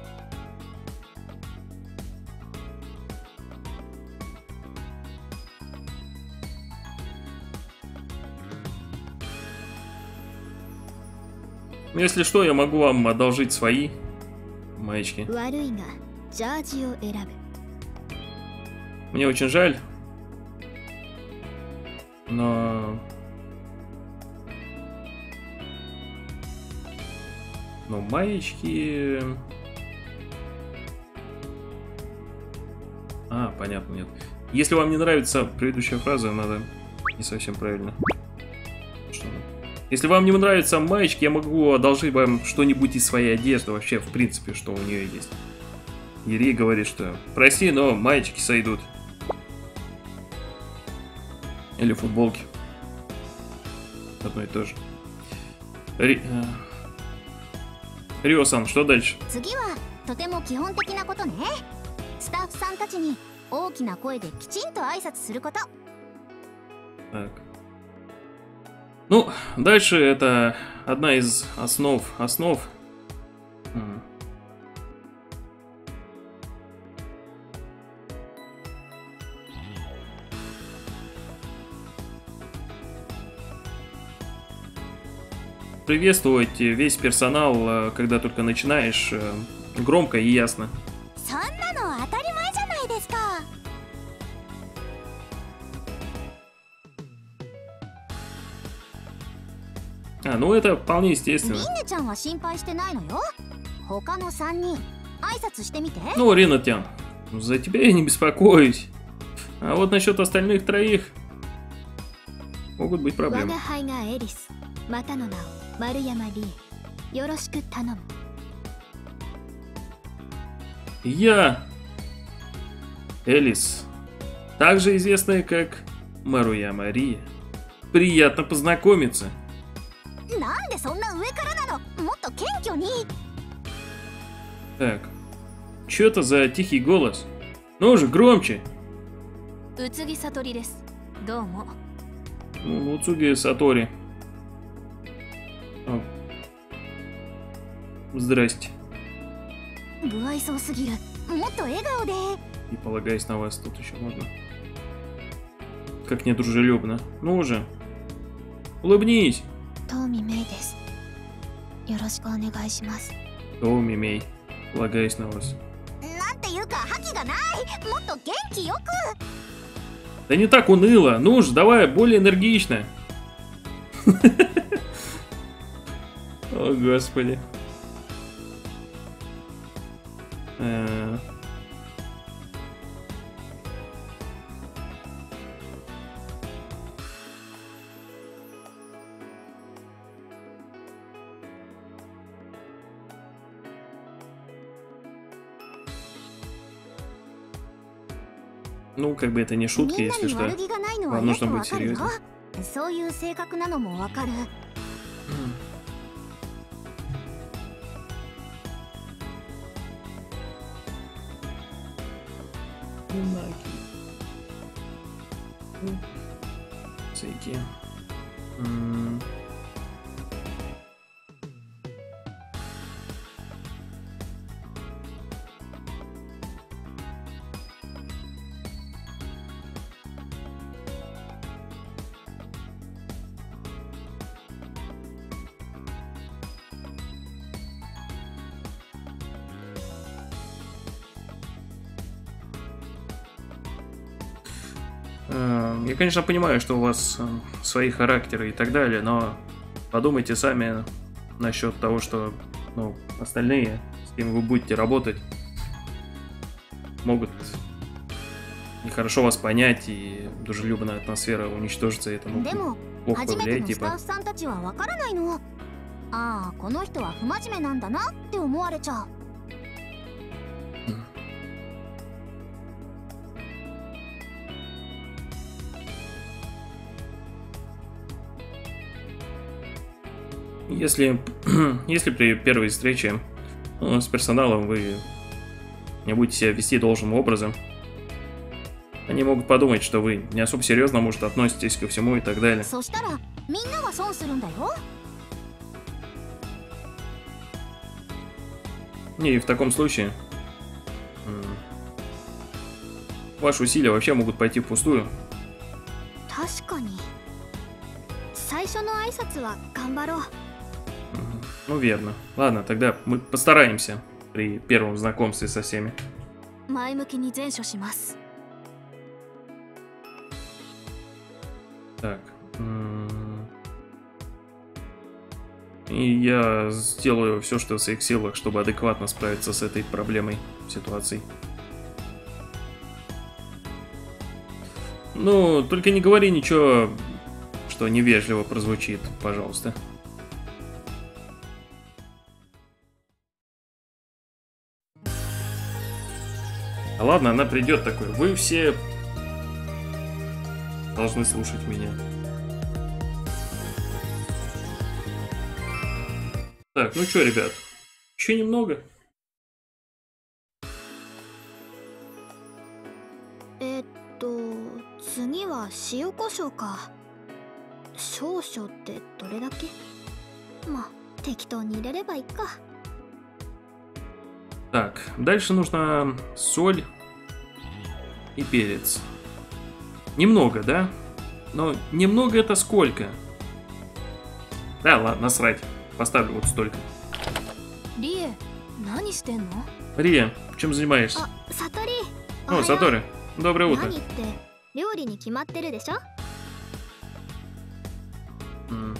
Ну, если что, я могу вам одолжить свои маечки. 悪いがジャージを選ぶ。 Мне очень жаль, но... Но маечки... А, понятно, нет. Если вам не нравится предыдущая фраза, надо не совсем правильно. Что? Если вам не нравятся маечки, я могу одолжить вам что-нибудь из своей одежды, вообще, в принципе, что у нее есть. Ири говорит, что прости, но маечки сойдут. Или футболки. Одно и то же. Ри... э, Рио-сан, что дальше? 次はとても基本的なことね。スタッフさんたちに大きな声できちんと挨拶すること。 Так. Ну, дальше это одна из основ основ. М. Приветствовать весь персонал, э, когда только начинаешь, э, громко и ясно. そんなの当たり前じゃないですか。 А, ну это вполне ミ естественно. ンネちゃんは心配してないのよ。他のさんにん挨拶してみて。 Ну, Ринатян, за тебя я не беспокоюсь. А вот насчет остальных троих могут быть 我 проблемы. が輩がエリス、またの名を丸山リエ。よろしく頼む。 Я Элис, также известная как Маруя Мария. Приятно познакомиться. なんでそんな上からなの？もっと謙虚に。 Так, что это за тихий голос? Ну же, громче. 宇津木悟りです。どうも。 Ну, Уцуги Сатори. О. Здрасте. 不愛想すぎる。もっと笑顔で。 И полагаясь на вас, тут еще можно. Как недружелюбно. Ну уже. Улыбнись. トーミメイです。よろしくお願いします。 О, Мимей. Полагаясь на вас. なんていうか覇気がない。もっと元気よく。 Да не так уныло. Ну же, давай, более энергично. О, господи. Э. Ну, как бы это не み шутка, んな если に что. 悪気がないのは Вам よ нужно くわ быть かるよ。 серьезным. そういう性格なのもわかる。 Всякие. М. Э, Я, конечно, понимаю, что у вас э, свои характеры и так далее, но подумайте сами насчет того, что, ну, остальные, с кем вы будете работать, могут нехорошо вас понять, и дружелюбная атмосфера уничтожится, и это で могут も плохо 初めて повлиять, のスタッ типа. フさんたちはわからないの。ああ、この人は不真面目なんだなって思われちゃう。 Если, если при первой встрече ну, с персоналом вы не будете себя вести должным образом, они могут подумать, что вы не особо серьезно, может, относитесь ко всему и так далее. そしたらみんなが損するんだよ。 И в таком случае м, ваши усилия вообще могут пойти впустую. 確かに。最初の挨拶は頑張ろう。 Мгм. Ну, верно. Ладно, тогда мы постараемся при первом знакомстве со всеми. 前向きに善処します。 Так. м, И я сделаю все, что в своих силах, чтобы адекватно справиться с этой проблемой, ситуацией. Ну, только не говори ничего, что невежливо прозвучит, пожалуйста. А ладно, она придет такой. Вы все должны слушать меня. Так, ну что, ребят, еще немного. えっと次は塩コショウか。少々ってどれだけ？まあ適当に入れればいいか。 Так, дальше нужно соль и перец. Немного, да? Но немного это сколько? Да, ладно, насрать. Поставлю вот столько. リエ、何してんの？ Рия, чем занимаешься? あ、サトリ。 О, Сатори, доброе утро. 何って料理に決まってるでしょ？ М.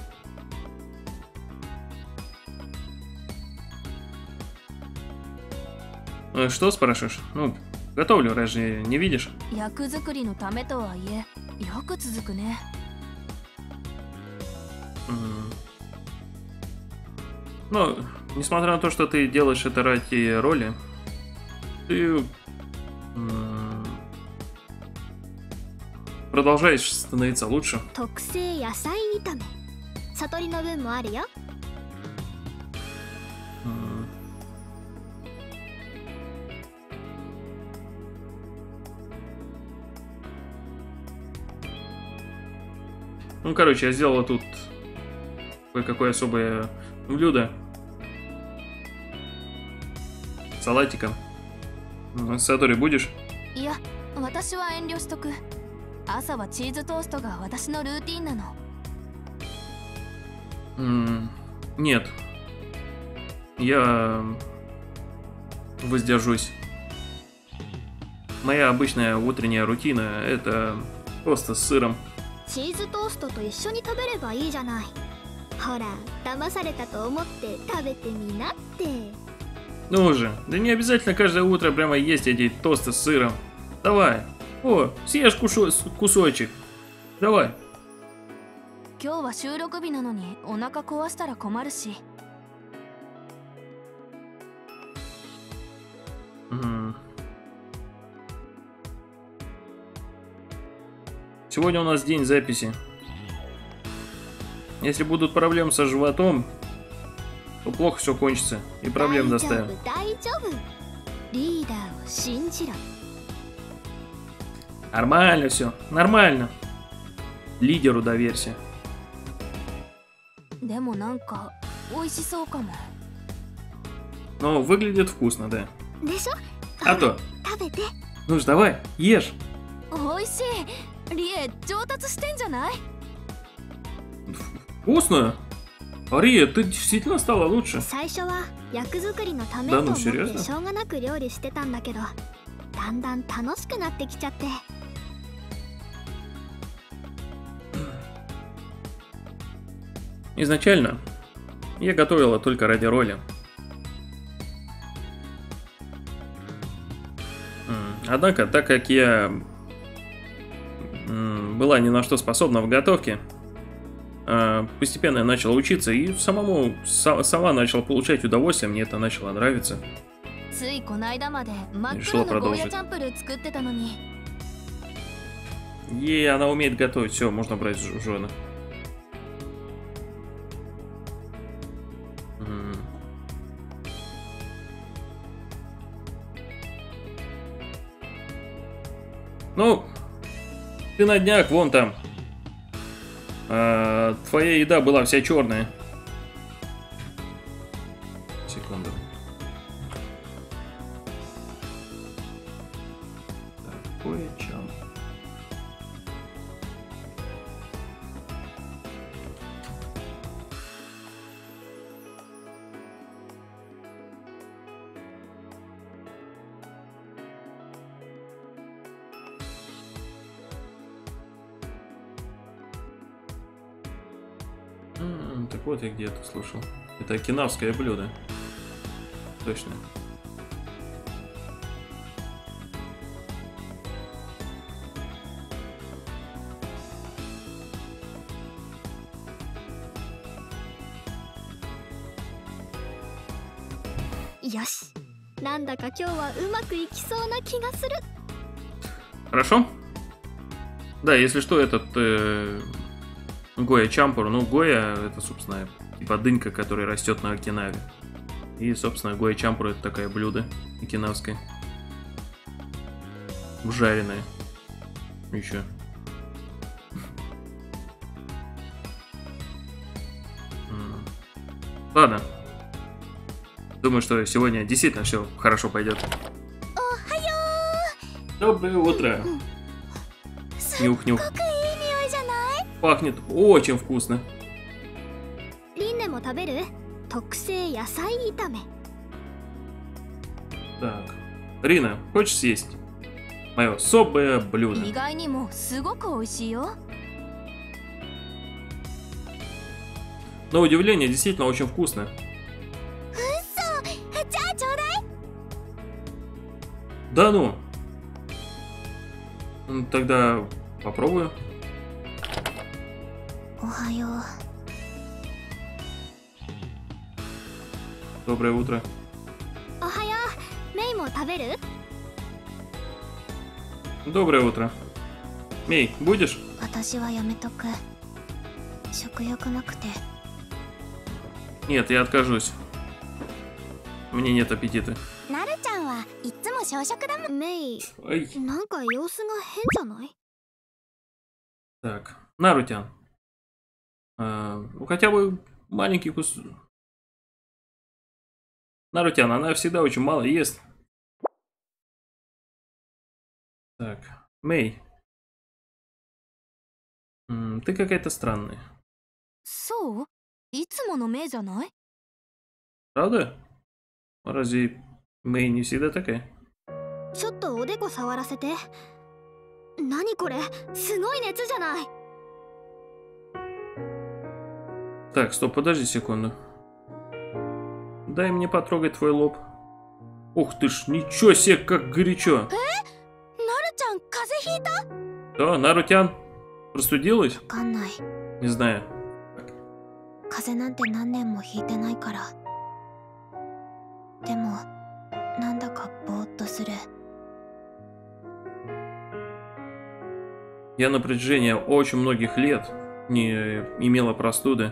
Э, Что спрашиваешь? Ну, готовлю, разве не видишь? 役作りのためとはいえ、よく続くね。 М. Ну, несмотря на то, что ты делаешь это ради роли, ты м, продолжаешь становиться лучше. 特製野菜炒め。サトリの分もあるよ。 М. Ну, короче, я сделала тут кое-какое особое блюдо. Салатиком. М, Сатори, будешь? いや、私は遠慮しとく。朝はチーズトーストが私のルーティンなの。 М, Нет. Я воздержусь. Моя обычная утренняя рутина — это просто с сыром. チーズトーストと一緒に食べればいいじゃない。ほら、騙されたと思って食べてみなって。 Ну уже, да не обязательно каждое утро прямо есть эти тосты с сыром. Давай. О, съешь кушо- с- кусочек. Давай. 今日は収録日なのにお腹壊したら困るし。 М. сегодня у нас день записи. Если будут проблемы со животом, то плохо все кончится. И проблем доставим. 大丈夫リーダーを信じろ Нормально все, нормально. Лидеру доверься. でもなんか美味しそうかも。 Но выглядит вкусно, да. でしょ А то, 食べて ну ж давай, ешь. 美味しい。リエ上達してんじゃない？ Вкусно. Ария, ты действительно стала лучше. 最初は役作りのためだのと思っ серьезно? てしょうがなく料理してたんだけどだんだん楽しくなってきちゃって Изначально я готовила только ради роли. М, Однако, так как я м, была ни на что способна в готовке, а, постепенно я начала учиться и самому са- сама начала получать удовольствие, мне это начало нравиться. ついこの間まで真っ Решила 黒のゴー продолжить. ヤチャンプルー作ってたのに。 И она умеет готовить, все, можно брать в жены. М. Ну, ты на днях вон там. А, твоя еда была вся черная. Секунду. Так, кое-чем. М, Так вот я где-то слушал. Это окинавское блюдо. Точно. よしなんだか今日はうまくいきそうな気がする Хорошо? Да, если что, этот э, Гоя Чампур, ну Гоя это, собственно, типа дынька, которая растет на Окинаве. И, собственно, Гоя Чампур это такое блюдо окинавское. Жареное. Еще. М. Ладно. Думаю, что сегодня действительно все хорошо пойдет. Доброе утро. Нюх-нюх. すっごくいい匂いじゃない Пахнет очень вкусно. リンネも食べる特製野菜炒め Так. Рина, хочешь съесть? Мое особое блюдо. 意外にもすごく美味しいよ。 На удивление, действительно очень вкусно. じゃあちょうだい Да ну. М, Тогда попробую. おはよう。 Доброе утро. おはようメイも食べる Доброе утро. Мей, будешь? 私はやめとく。食欲なくて。 Нет, я откажусь. Мне нет аппетита. なるちゃんはいつも小食だもんメイ Ай. なんか様子が変じゃない Так, Нарутян. А, ну хотя бы маленький кус... Нарутян, она всегда очень мало ест. Так, Мэй. М, Ты какая-то странная. そう？いつもの目じゃない？ Правда? Разве Мэй не всегда такая? ちょっとおでこ触らせて何これすごい熱じゃない Так, стоп, подожди секунду. Дай мне потрогать твой лоб. Ух ты ж, ничего себе, как горячо. なるちゃん風邪ひいた？ Да, Нарутян, простудилась? わかんない。 Не знаю. 風邪なんて何年もひいてないから。でもなんだかぼーっとする。 Я на протяжении очень многих лет не имела простуды.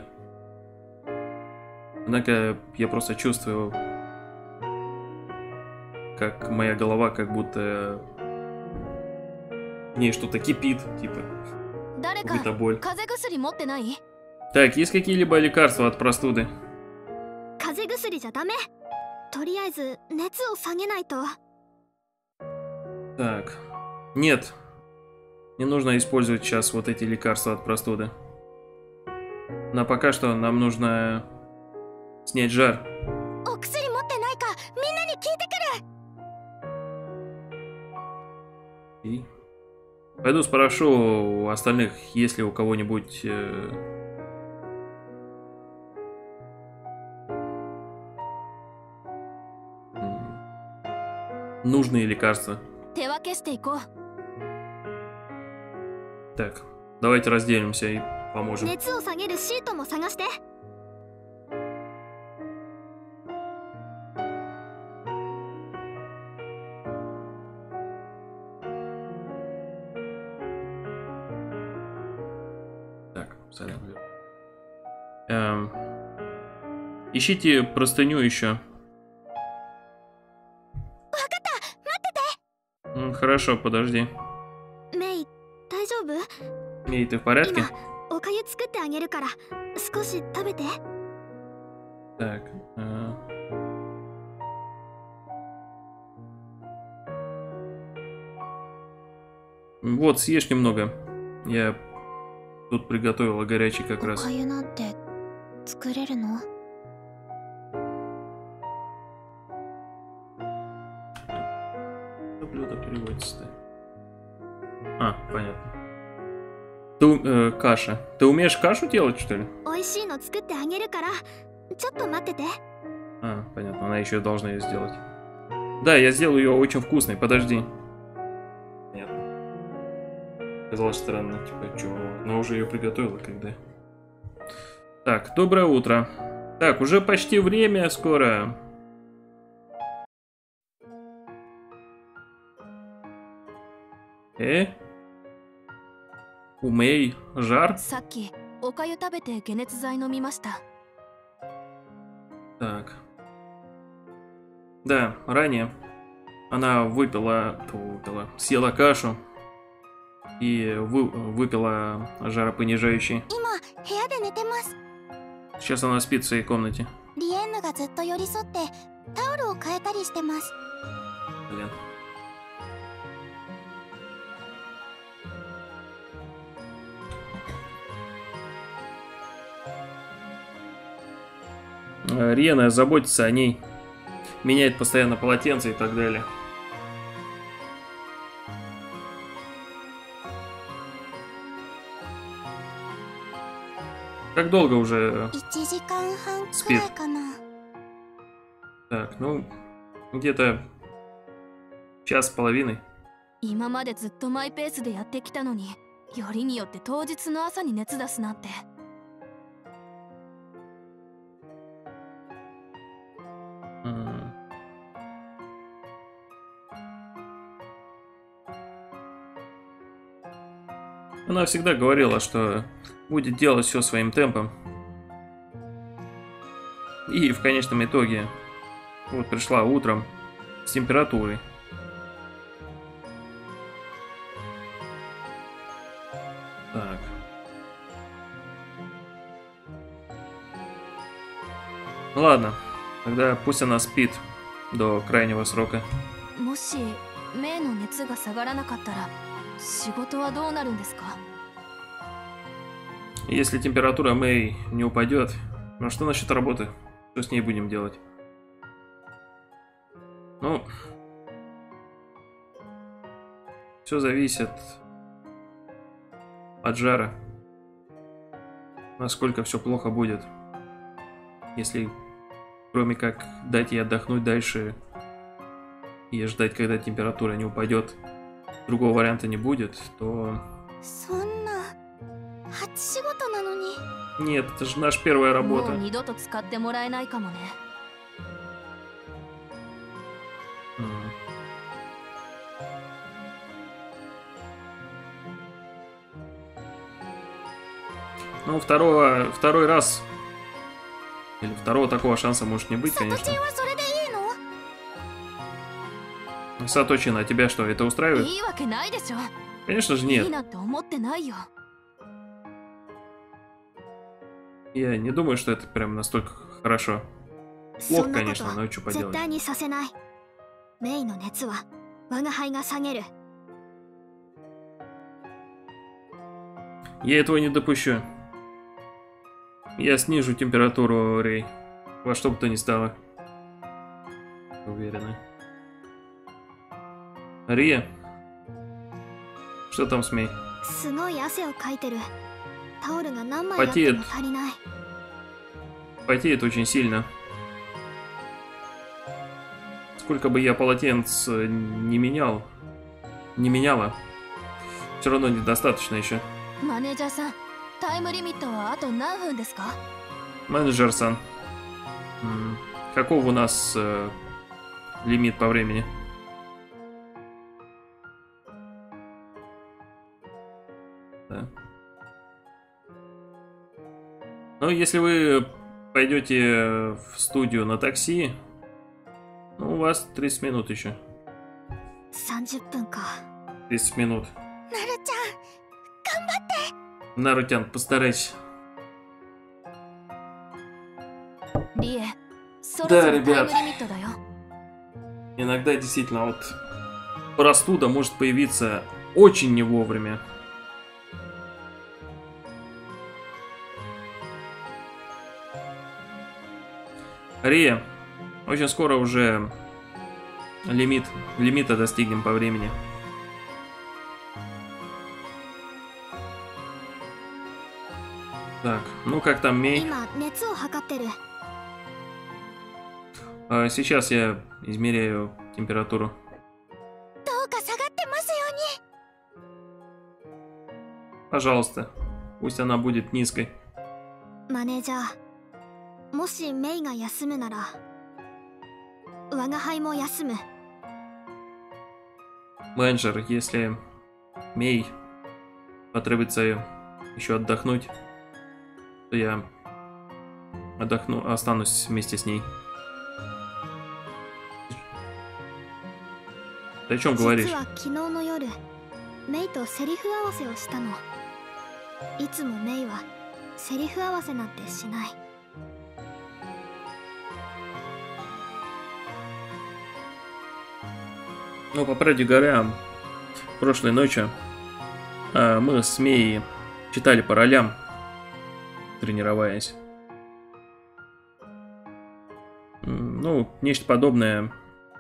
Однако я просто чувствую, как моя голова как будто в ней что-то кипит, типа. 誰か Какая-то боль. 風邪薬持ってない？ Так, есть какие-либо лекарства от простуды? 風邪薬じゃダメ。とりあえず熱を下げないと。 Так. Нет. Не нужно использовать сейчас вот эти лекарства от простуды. Но пока что нам нужно снять жар. お薬持ってないかみんなに聞いてくる。 И пойду спрошу у остальных, есть ли у кого-нибудь э, м, нужные лекарства. 手分けしていこう。 Так, давайте разделимся и поможем. 熱を下げるシートも探して。 Так, сорян. Эм, ищите простыню еще. М, Хорошо, подожди. メイ大丈夫？ Мей, ты в порядке? 今おかゆ作ってあげるから少し食べて。 Так. э, Вот, съешь немного. Я тут приготовила горячий как お раз. かゆなんて作れるの？ Что блюдо переводится-то? А, понятно. Ты, у- э, каша. Ты умеешь кашу делать, что ли? 美味しいの作ってあげるからちょっと待ってて。 А, понятно, она еще должна ее сделать. Да, я сделаю ее очень вкусной, подожди. Понятно. Казалось странно, типа, что, она уже ее приготовила, когда. Так, доброе утро. Так, уже почти время, скоро. Э? Умей, жар? さっきおかゆ食べて解熱剤飲みました。 Так. Да, ранее она выпила, то выпила, съела кашу и вы- выпила жаропонижающий. 今部屋で寝てます。 Сейчас она спит в своей комнате. リエンヌがずっと寄り添ってタオルを変えたりしてます。 Блин. Э, Риена заботится о ней. Меняет постоянно полотенце и так далее. Как долго уже? いちじかんはんくらいかな。 Так, ну, где-то час с половиной. 今までずっとマイペースでやってきたのに、よりによって当日の朝に熱出すなんて。 М. Она всегда говорила, что будет делать все своим темпом. И в конечном итоге вот пришла утром с температурой. Так. Ну ладно, тогда пусть она спит до крайнего срока. もしメイの熱が下がらなかったら仕事はどうなるんですか？ Если температура Мэй не упадет, ну что насчет работы? Что с ней будем делать? Ну, все зависит от жара. Насколько все плохо будет. Если кроме как дать ей отдохнуть дальше и ждать, когда температура не упадет, другого варианта не будет, то... そんな初仕事なのに。 Нет, это же наша первая も работа. う二度と使ってもらえないかもね。 М. Ну, второго, второй раз... Или второго такого шанса может не быть, конечно. Саточин, а тебя что, это устраивает? Конечно же нет. Я не думаю, что это прям настолько хорошо. Плохо, конечно, но что поделать. Я этого не допущу. Я снижу температуру, Рей. Во что бы то ни стало. Уверена. Рия? Что там с Мей? Потеет. Потеет очень сильно. Сколько бы я полотенц не менял, не меняла, все равно недостаточно еще. Менеджер-сан, каков у нас э, лимит по времени? Да. Ну, если вы пойдете в студию на такси, ну, у вас тридцать минут еще. тридцать минут. Нарутян, постарайся. Да, ребят. Иногда действительно вот простуда может появиться очень не вовремя. Рия, очень скоро уже лимит, лимита достигнем по времени. Так, ну как там Мей? А, сейчас я измеряю температуру. Пожалуйста, пусть она будет низкой. Менеджер, если Мей потребуется еще отдохнуть, то я отдохну, останусь вместе с ней. Ты о чем говоришь? Ну, по правде говоря, прошлой ночью а, мы с Мей читали по ролям, тренироваясь. Ну, нечто подобное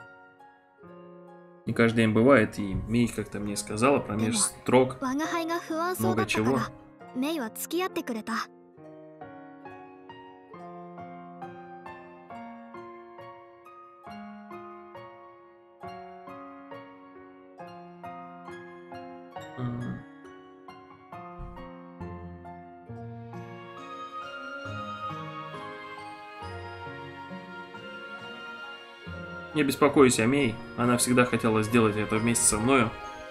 не каждый день бывает, и Мей как-то мне сказала промеж строк много чего. Не беспокойся о Мей, она всегда хотела сделать это вместе со мною.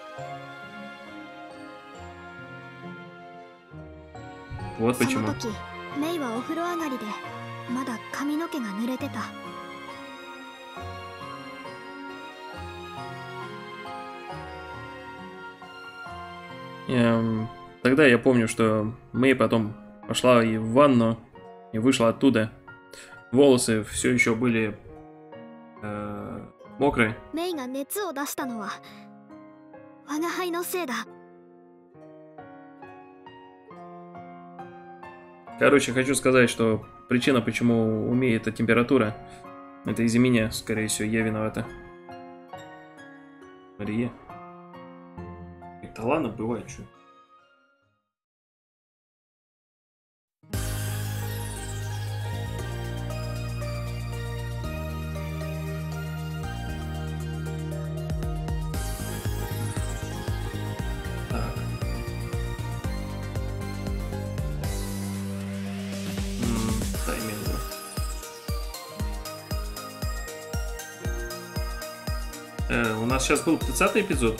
Вот почему. Эм, тогда я помню, что Мей потом пошла и в ванну, и вышла оттуда. Волосы все еще были э, мокрые. Короче, хочу сказать, что причина, почему у Мей эта температура, это из-за меня, скорее всего, я виновата. Мария. Да ладно, бывает, что. Так. М-м, тайминг. Э, у нас сейчас был тридцатый эпизод.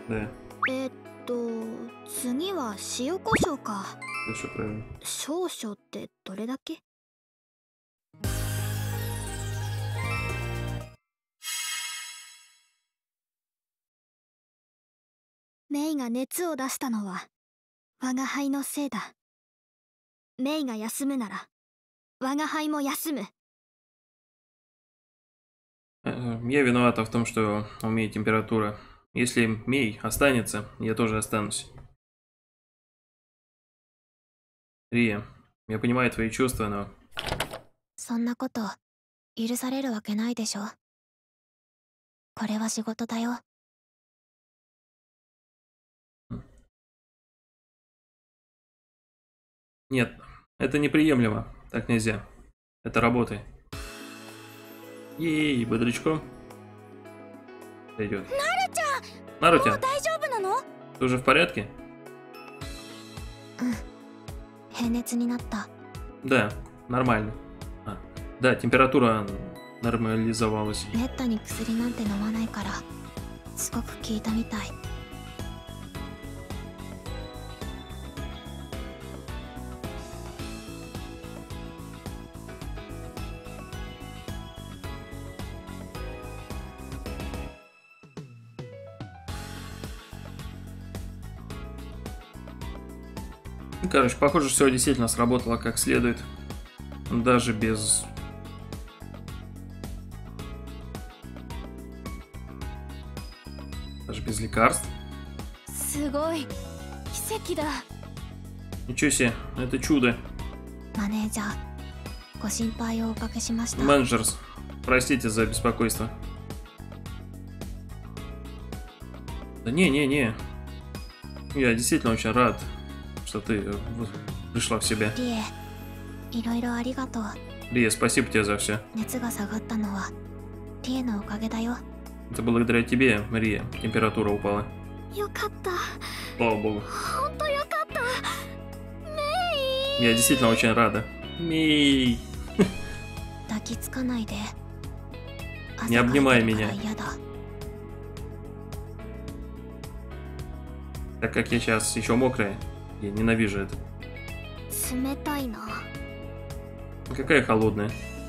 Да. えーっと次は塩コショウか。 Все правильно. 少々ってどれだけ？メイが熱を出したのは我が輩のせいだ。メイが休むなら我が輩も休む。 Э, Я виновата в том, что у Мей температура. Если Мей останется, я тоже останусь. Рия, я понимаю твои чувства, но... そんなこと許されるわけないでしょ。これは仕事だよ。 Нет, это неприемлемо. Так нельзя. Это работа. Ей, бодрячком. Пойдет. Нарутя! Ты уже в порядке? 平熱になった。 Да, нормально. А, да, температура нормализовалась. めったに薬なんて飲まないからすごく効いたみたい。 Короче, похоже, все действительно сработало как следует. Даже без... Даже без лекарств. すごい奇跡だ。 Ничего себе, это чудо. マネージャー、ご心配をおかけしました。 Менеджерс, простите за беспокойство. Да не-не-не. Я действительно очень рад, что ты э, пришла в себя. リエ、いろいろありがとう。 Рия, спасибо тебе за все. 熱が下がったのはリエのおかげだよ。 Это благодаря тебе, Рия, температура упала. よかった。 Слава богу. 本当よかった。メイ。 Я действительно очень рада. Мей. 抱きつかないで。 Не обнимай 汗かいてるから меня. 嫌だ。 Так как я сейчас еще мокрая, я ненавижу это. 冷たいな。 Какая холодная.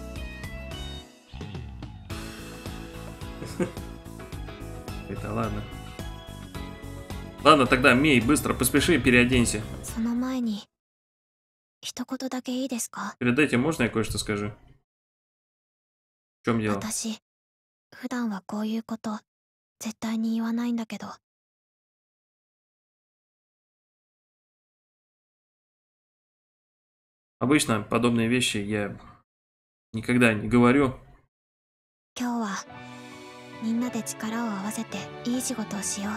Это ладно. Ладно, тогда, Мей, быстро поспеши, переоденься. その前に一言だけいいですか？ Перед этим можно я кое-что скажу? В чем дело? 私、普段はこういうこと絶対に言わないんだけど。 Обычно подобные вещи я никогда не говорю. 今日はみんなで力を合わせていい仕事をしよう。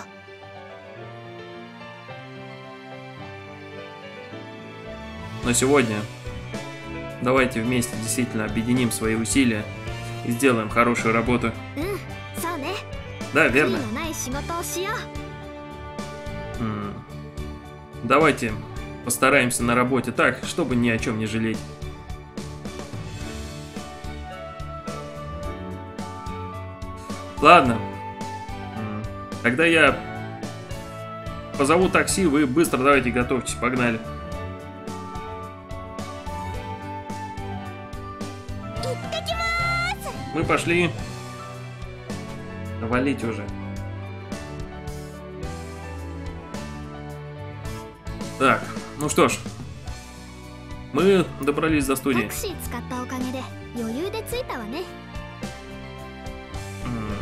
Но сегодня давайте вместе действительно объединим свои усилия и сделаем хорошую работу. うん、そうね。 Да, 悔い верно. のない仕事をしよう。 М. Давайте постараемся на работе так, чтобы ни о чем не жалеть. Ладно. М. Тогда я позову такси, вы быстро давайте готовьтесь, погнали. Мы пошли. Валите уже. Так, ну что ж. Мы добрались до タ студии. クシー使ったおかげで余裕で着いたわね。 М.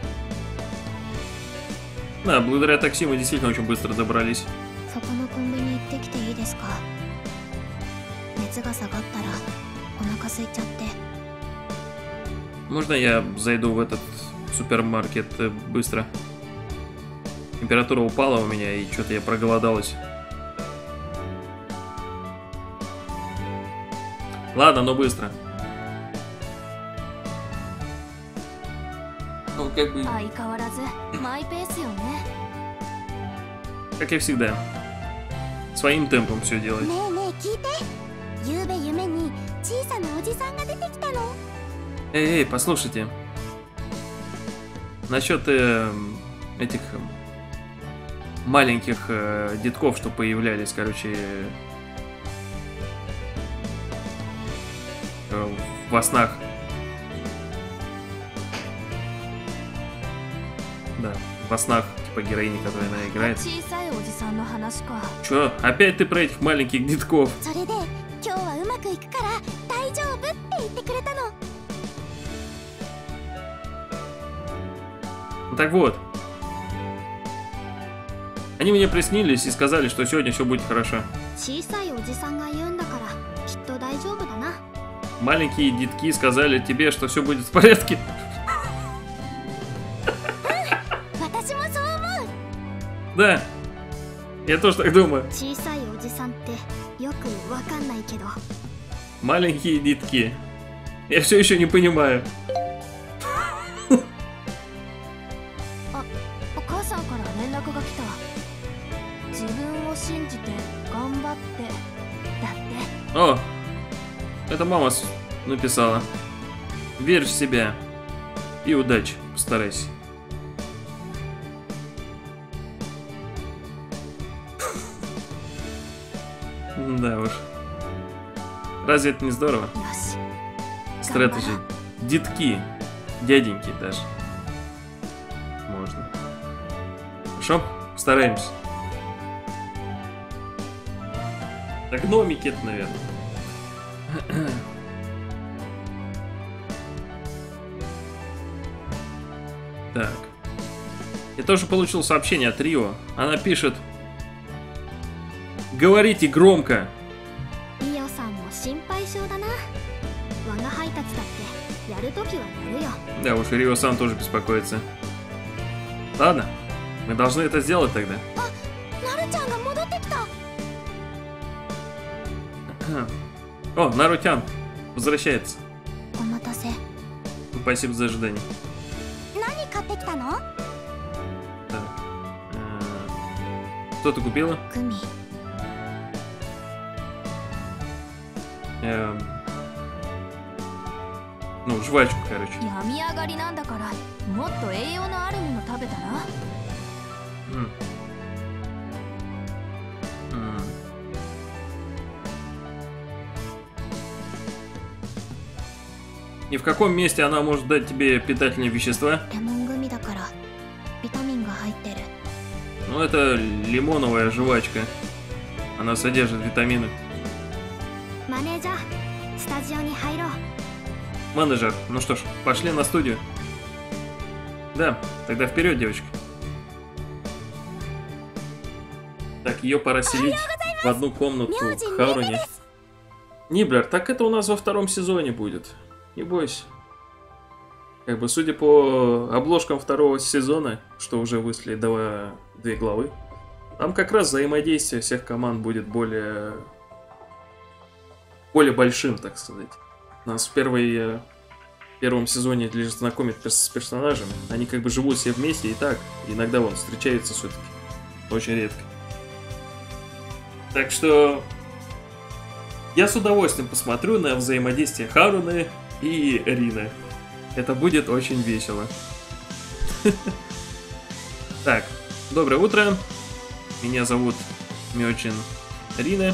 Да, благодаря такси мы действительно очень быстро добрались. そこのコンビニ行ってきていいですか？熱が下がったらお腹空いちゃって。 Можно я зайду в этот супермаркет э, быстро? Температура упала у меня, и что-то я проголодалась. Ладно, но быстро. Ну, как бы, 相変わらずマイペースよね。 как и всегда. Своим темпом все делать. ねえねえ聞いて。ゆうべ夢に小さなおじさんが出てきたの。 Эй, эй, послушайте. Насчет э, этих... маленьких э, детков, что появлялись, короче, э, во снах. Да, во снах, типа героини, которая она играет. Чё, опять ты про этих маленьких детков? Ну так вот. Они мне приснились и сказали, что сегодня все будет хорошо. Маленькие детки сказали тебе, что все будет в порядке. Да, я тоже так думаю. Маленькие детки. Я все еще не понимаю. О, это мама написала. Верь в себя и удачи, постарайся. Да уж. Разве это не здорово? Стратегии. Детки. Дяденьки даже. Можно. Хорошо? Постараемся. Так, гномики это, наверное. Так. Я тоже получил сообщение от Рио. Она пишет: говорите громко. Да, уж Рио-сан тоже беспокоится. Ладно, мы должны это сделать тогда. О, Нарутян возвращается. Спасибо за ожидание. Так. Что ты купила? Эм... Ну, жвачку, короче. М. М. И в каком месте она может дать тебе питательные вещества? Ну, это лимоновая жвачка. Она содержит витамины. Менеджер, ну что ж, пошли на студию. Да, тогда вперед, девочки. Так, ее пора селить в одну комнату к Харуне. Ниблер, так это у нас во втором сезоне будет. Не бойся. Как бы, судя по обложкам второго сезона, что уже вышли два, две главы, там как раз взаимодействие всех команд будет более... более большим, так сказать. Нас в первой, в первом сезоне лишь знакомят с персонажами. Они как бы живут все вместе и так. Иногда вон встречаются все-таки. Очень редко. Так что я с удовольствием посмотрю на взаимодействие Харуны и Рины. Это будет очень весело. Так, доброе утро. Меня зовут Мёчин Рина.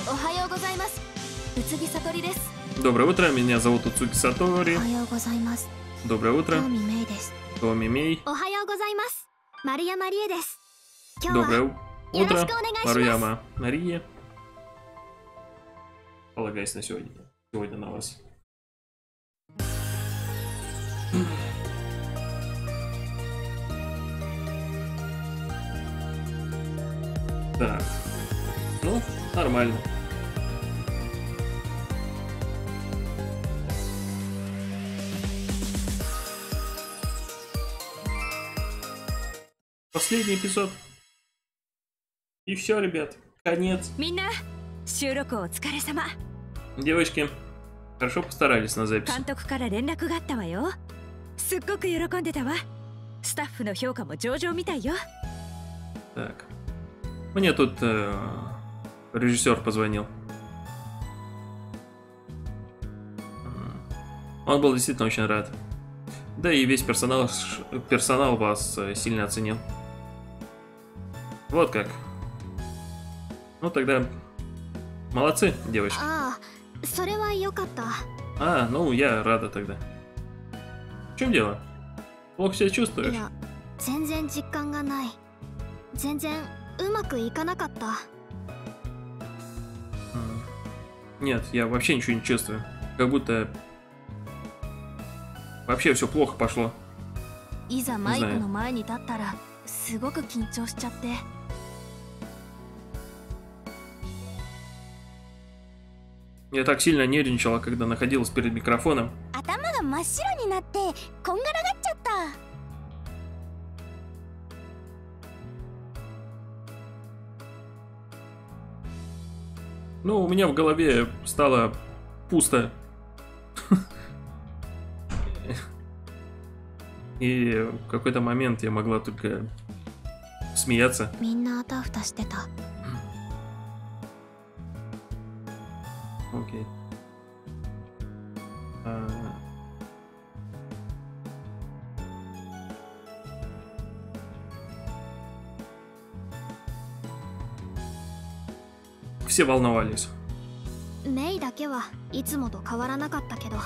Доброе утро, меня зовут Уцуги Сатори. Доброе утро. Томи Мей. Доброе утро, Маруяма Мария. Полагаюсь на сегодня. Сегодня на вас. Так. Ну, нормально. Последний эпизод. И все, ребят. Конец. Девочки, хорошо постарались на запись. Так. Мне тут э, режиссер позвонил. Он был действительно очень рад. Да и весь персонал, персонал вас сильно оценил. Вот как. Ну тогда молодцы, девочки. ああ、それは良かった。 А, ну я рада тогда. В чем дело? Плохо себя い чувствуешь? や、全然実感がない。全然うまくいかなかった。 М. Нет, я вообще ничего не чувствую. Как будто вообще все плохо пошло. いざマイクの前に立ったらすごく緊張しちゃって。 Я так сильно нервничала, когда находилась перед микрофоном. 頭が真っ白になってこんがらがっちゃった。 Ну, у меня в голове стало пусто. И в какой-то момент я могла только смеяться. みんなあたふたしてた。 Окей. А. Все волновались. メイだけはいつもと変わらなかったけど。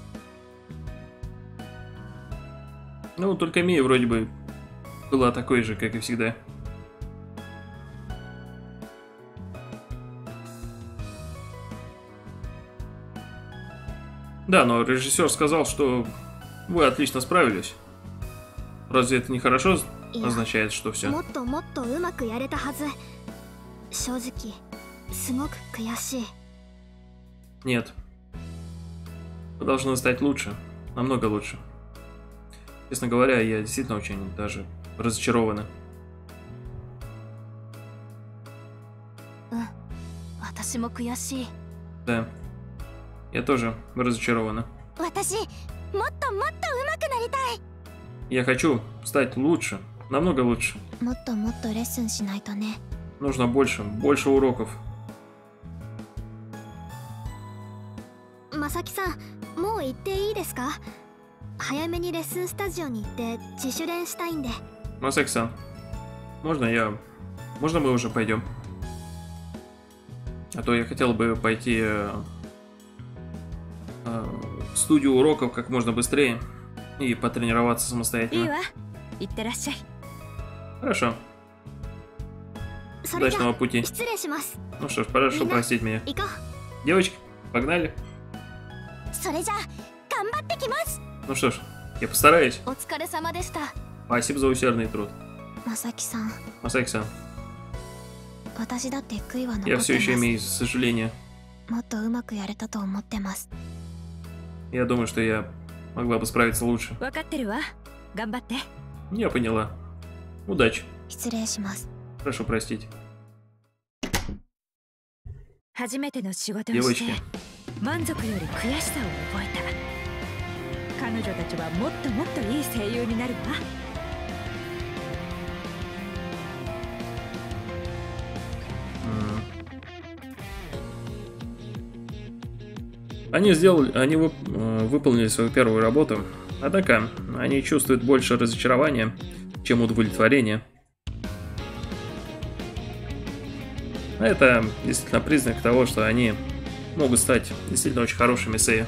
Ну, только Мия вроде бы была такой же, как и всегда. Да, но режиссер сказал, что вы отлично справились. Разве это не хорошо означает, что все? もっともっとうまくやれたはず。正直すごく悔しい。 Нет. Вы должны стать лучше. Намного лучше. Честно говоря, я действительно очень даже разочарована. うん、私も悔しい。 Да. Я тоже разочарована. 私もっともっとうまくなりたい。 Я хочу стать лучше. Намного лучше. もっともっとレッスンしないとね。 Нужно больше. Больше уроков. まさきさん、もう行っていいですか？早めにレッスンスタジオに行って自主練したいんで。 Масаки-сан, можно я... Можно мы уже пойдем? А то я хотел бы пойти э, э, в студию уроков как можно быстрее и потренироваться いい самостоятельно. わ。行ってらっしゃい。 Хорошо. それじゃ Удачного пути. 失礼します。 Ну что ж, прошу Мина. простить меня. 行こ Девочки, погнали. う。それじゃ頑張ってきます。 Ну что ж, я постараюсь. お疲れ様でした。 Спасибо за усердный труд. まさきさん、 Масаки-сан, 私だって悔いは残って я ま все еще す。 имею сожаление. もっとうまくやれたと思ってます。 Я думаю, что я могла бы справиться лучше. 分かってるわ。頑張って。 Я поняла. Удачи. 失礼します。 Прошу простить. 初めての仕事をし Девочки. て満足より悔しさを覚えた。彼女たちはもっともっといい声優になるわ。 М. Они сделали, они вып- э, выполнили свою первую работу, однако они чувствуют больше разочарования, чем удовлетворения. А это действительно признак того, что они могут стать действительно очень хорошими сея.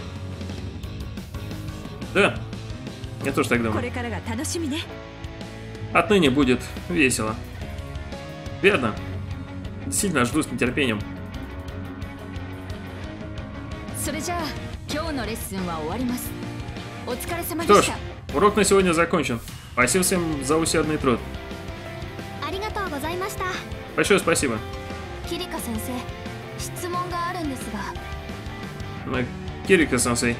Да, я тоже так こ думаю. れからが楽しみね。 Отныне будет весело. Верно? Действительно жду с нетерпением. それじゃあ今日のレッスンは終わります。お疲れ様で Что し ж, た。 урок на сегодня закончен. Спасибо всем за усердный труд. ありがとうございました。 Большое спасибо. キリカ先生、質問があるんですが。 Ну, Кирико-сенсей.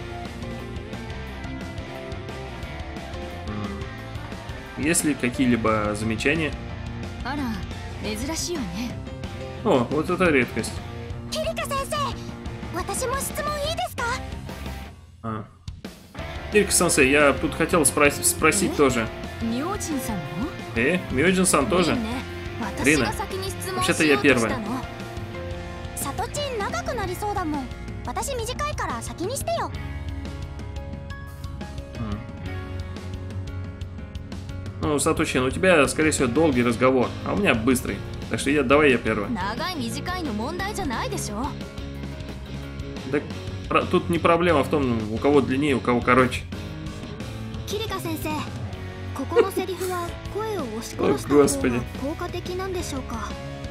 М, Есть ли какие-либо замечания? あら、珍しいよね。 О, вот это редкость. キリカ先生、私も質問いいですか？ А. Кирико-сенсей, я тут хотел спрос- спросить Э? тоже. 明神さんも？ Э, Мёджин-сан тоже? ね、私 Рина, が先に質問 вообще-то し я ようとし первая. たの。サトチン長くなりそうだもん。私短いから先にしてよ。 М. Ну, Саточин, у тебя, скорее всего, долгий разговор, а у меня быстрый. Так что я, давай я первый. 長い短いの問題じゃないでしょ。 Так, про- тут не проблема в том, у кого длиннее, у кого короче. キリカ先生、ここのセリフは声を押し殺したお方 Господи. が効果的なんでしょうか。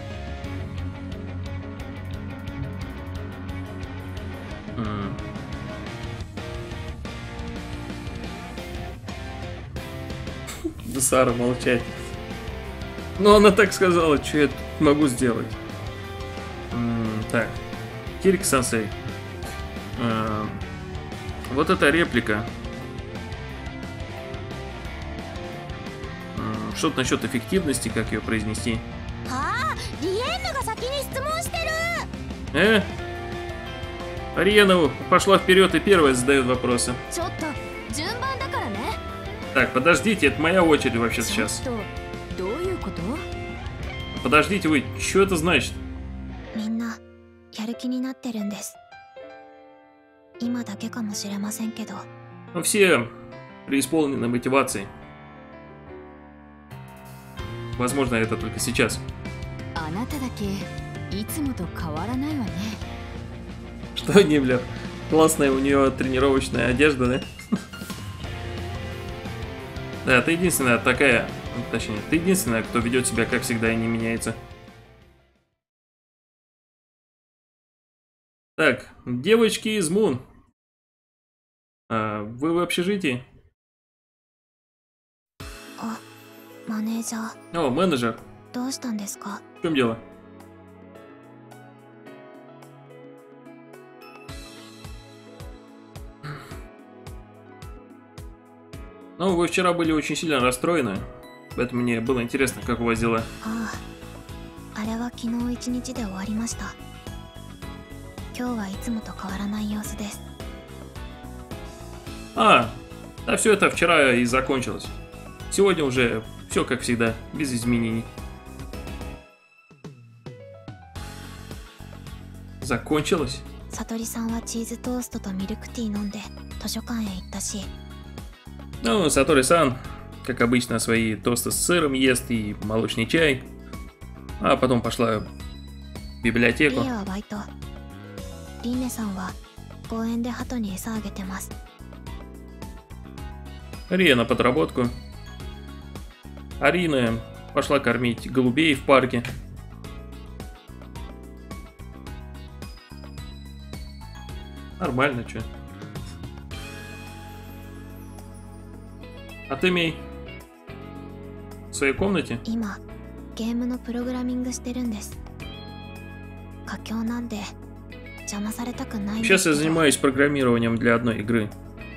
М. Сара молчать. Но она так сказала, что я тут могу сделать. М, Так, Кирик-сенсей. Эм, Вот эта реплика. М, Что-то насчет эффективности, как ее произнести. ああ、リエンヌが先に質問してる。 Э? Ариена пошла вперед и первая задает вопросы. ちょっと順番だからね。 Так, подождите, это моя очередь вообще ちょっ сейчас. とどういうこと？ Подождите вы, что это значит? みんなやる気になってるんです。今だけかもしれませんけど、 Ну, все преисполнены мотивацией. Возможно, это только сейчас. あなただけいつもと変わらないわね。 Что, Нимлер? Классная у нее тренировочная одежда, да? Да, ты единственная такая, точнее, ты единственная, кто ведет себя как всегда и не меняется. Так, девочки из Мун. А, вы в общежитии? あ、マネージャー О, менеджер. どうしたんですか？ В чем дело? Ну, вы вчера были очень сильно расстроены, поэтому мне было интересно, как у вас дела. ああ、あれは昨日一日で終わりました。今日はいつもと変わらない様子です。 А, да, все это вчера и закончилось. Сегодня уже все как всегда, без изменений. Закончилось? さとりさんはチーズトーストとミルクティー飲んで図書館へ行ったし、 Ну, Сатори-сан, как обычно, свои тосты с сыром ест и молочный чай. А потом пошла в リ библиотеку. エはバイト、リンネさんは公園で鳩に餌あげてます。 Рия на подработку. Арина пошла кормить голубей в парке. Нормально, чё. А ты, Мей, в своей комнате? 今ゲームのプログラミングしてるんです。佳境なんで邪魔されたくないんで Сейчас す я けど。 занимаюсь программированием для одной игры.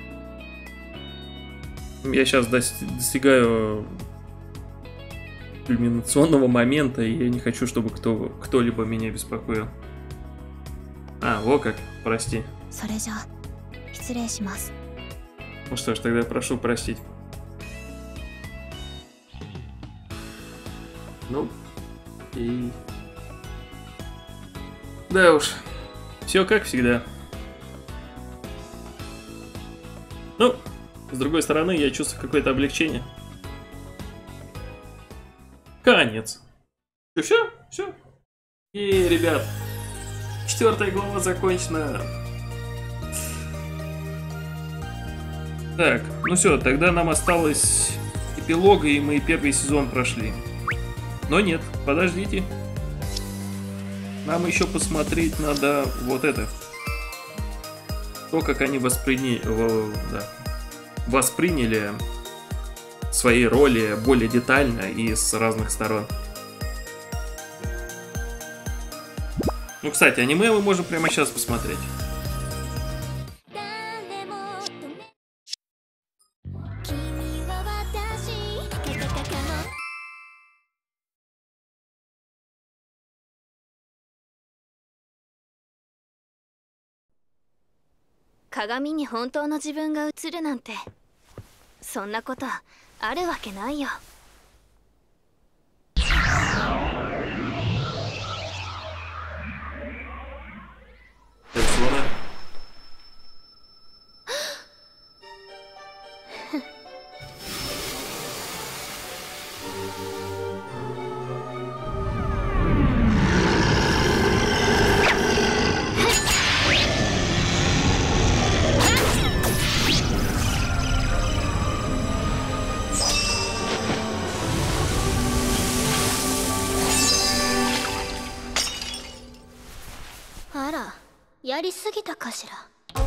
Я сейчас достигаю кульминационного момента, и я не хочу, чтобы кто, кто-либо меня беспокоил. А, во как, прости. それじゃ失礼します。 Ну что ж, тогда прошу простить. Ну, и... Да уж, все как всегда. Ну, с другой стороны, я чувствую какое-то облегчение. Конец. Все, все. И, ребят, четвертая глава закончена. Так, ну все, тогда нам осталось эпилога, и мы первый сезон прошли. Но нет, подождите. Нам еще посмотреть надо вот это. То, как они восприняли, да, восприняли свои роли более детально и с разных сторон. Ну, кстати, аниме мы можем прямо сейчас посмотреть. «鏡に本当の自分が映るなんてそんなことあるわけないよ。 Персона. あら、やりすぎたかしら。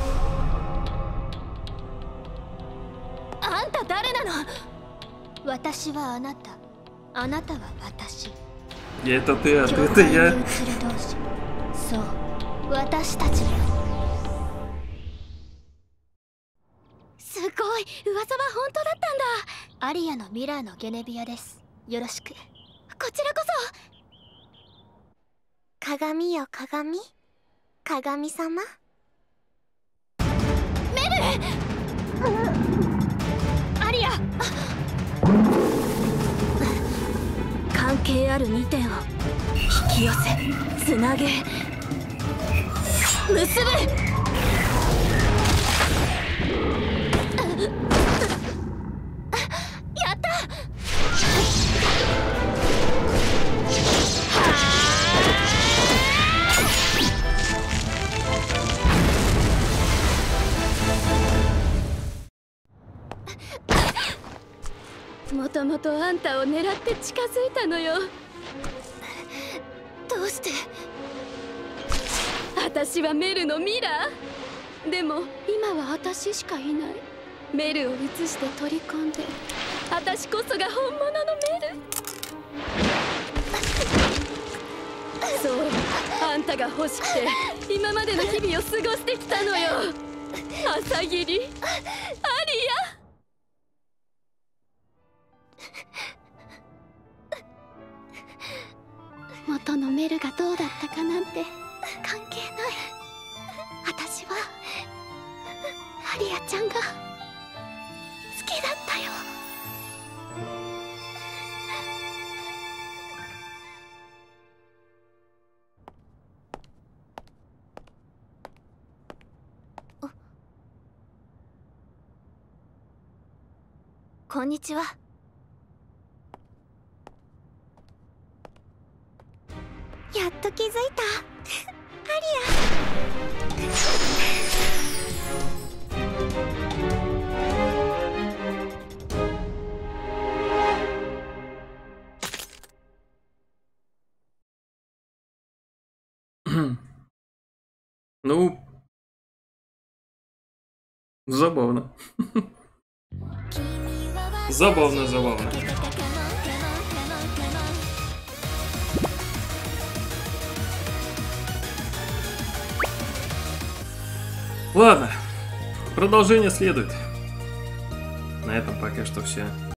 あんた誰なの？私はあなた、あなたは私。 Это ты, а 教 ты, это 会に я. 移る同士。そう、私たちよ。すごい、噂は本当だったんだ。アリアのミラーのゲネビアです。よろしく。こちらこそ。鏡よ鏡、鏡様。メル！アリア！関係あるにてんを引き寄せ、つなげ、結ぶ！やった！もともとあんたを狙って近づいたのよ。どうして？私はメルのミラー。でも今は私しかいない。メルを移して取り込んで、私こそが本物のメル。そう、あんたが欲しくて今までの日々を過ごしてきたのよ。朝霧、アリア。元のメルがどうだったかなんて関係ない。私はアリアちゃんが好きだったよ。こんにちは。やっと気づいた。アリ Хм. Ну, забавно. Забавно, забавно. Ладно, продолжение следует. На этом пока что все.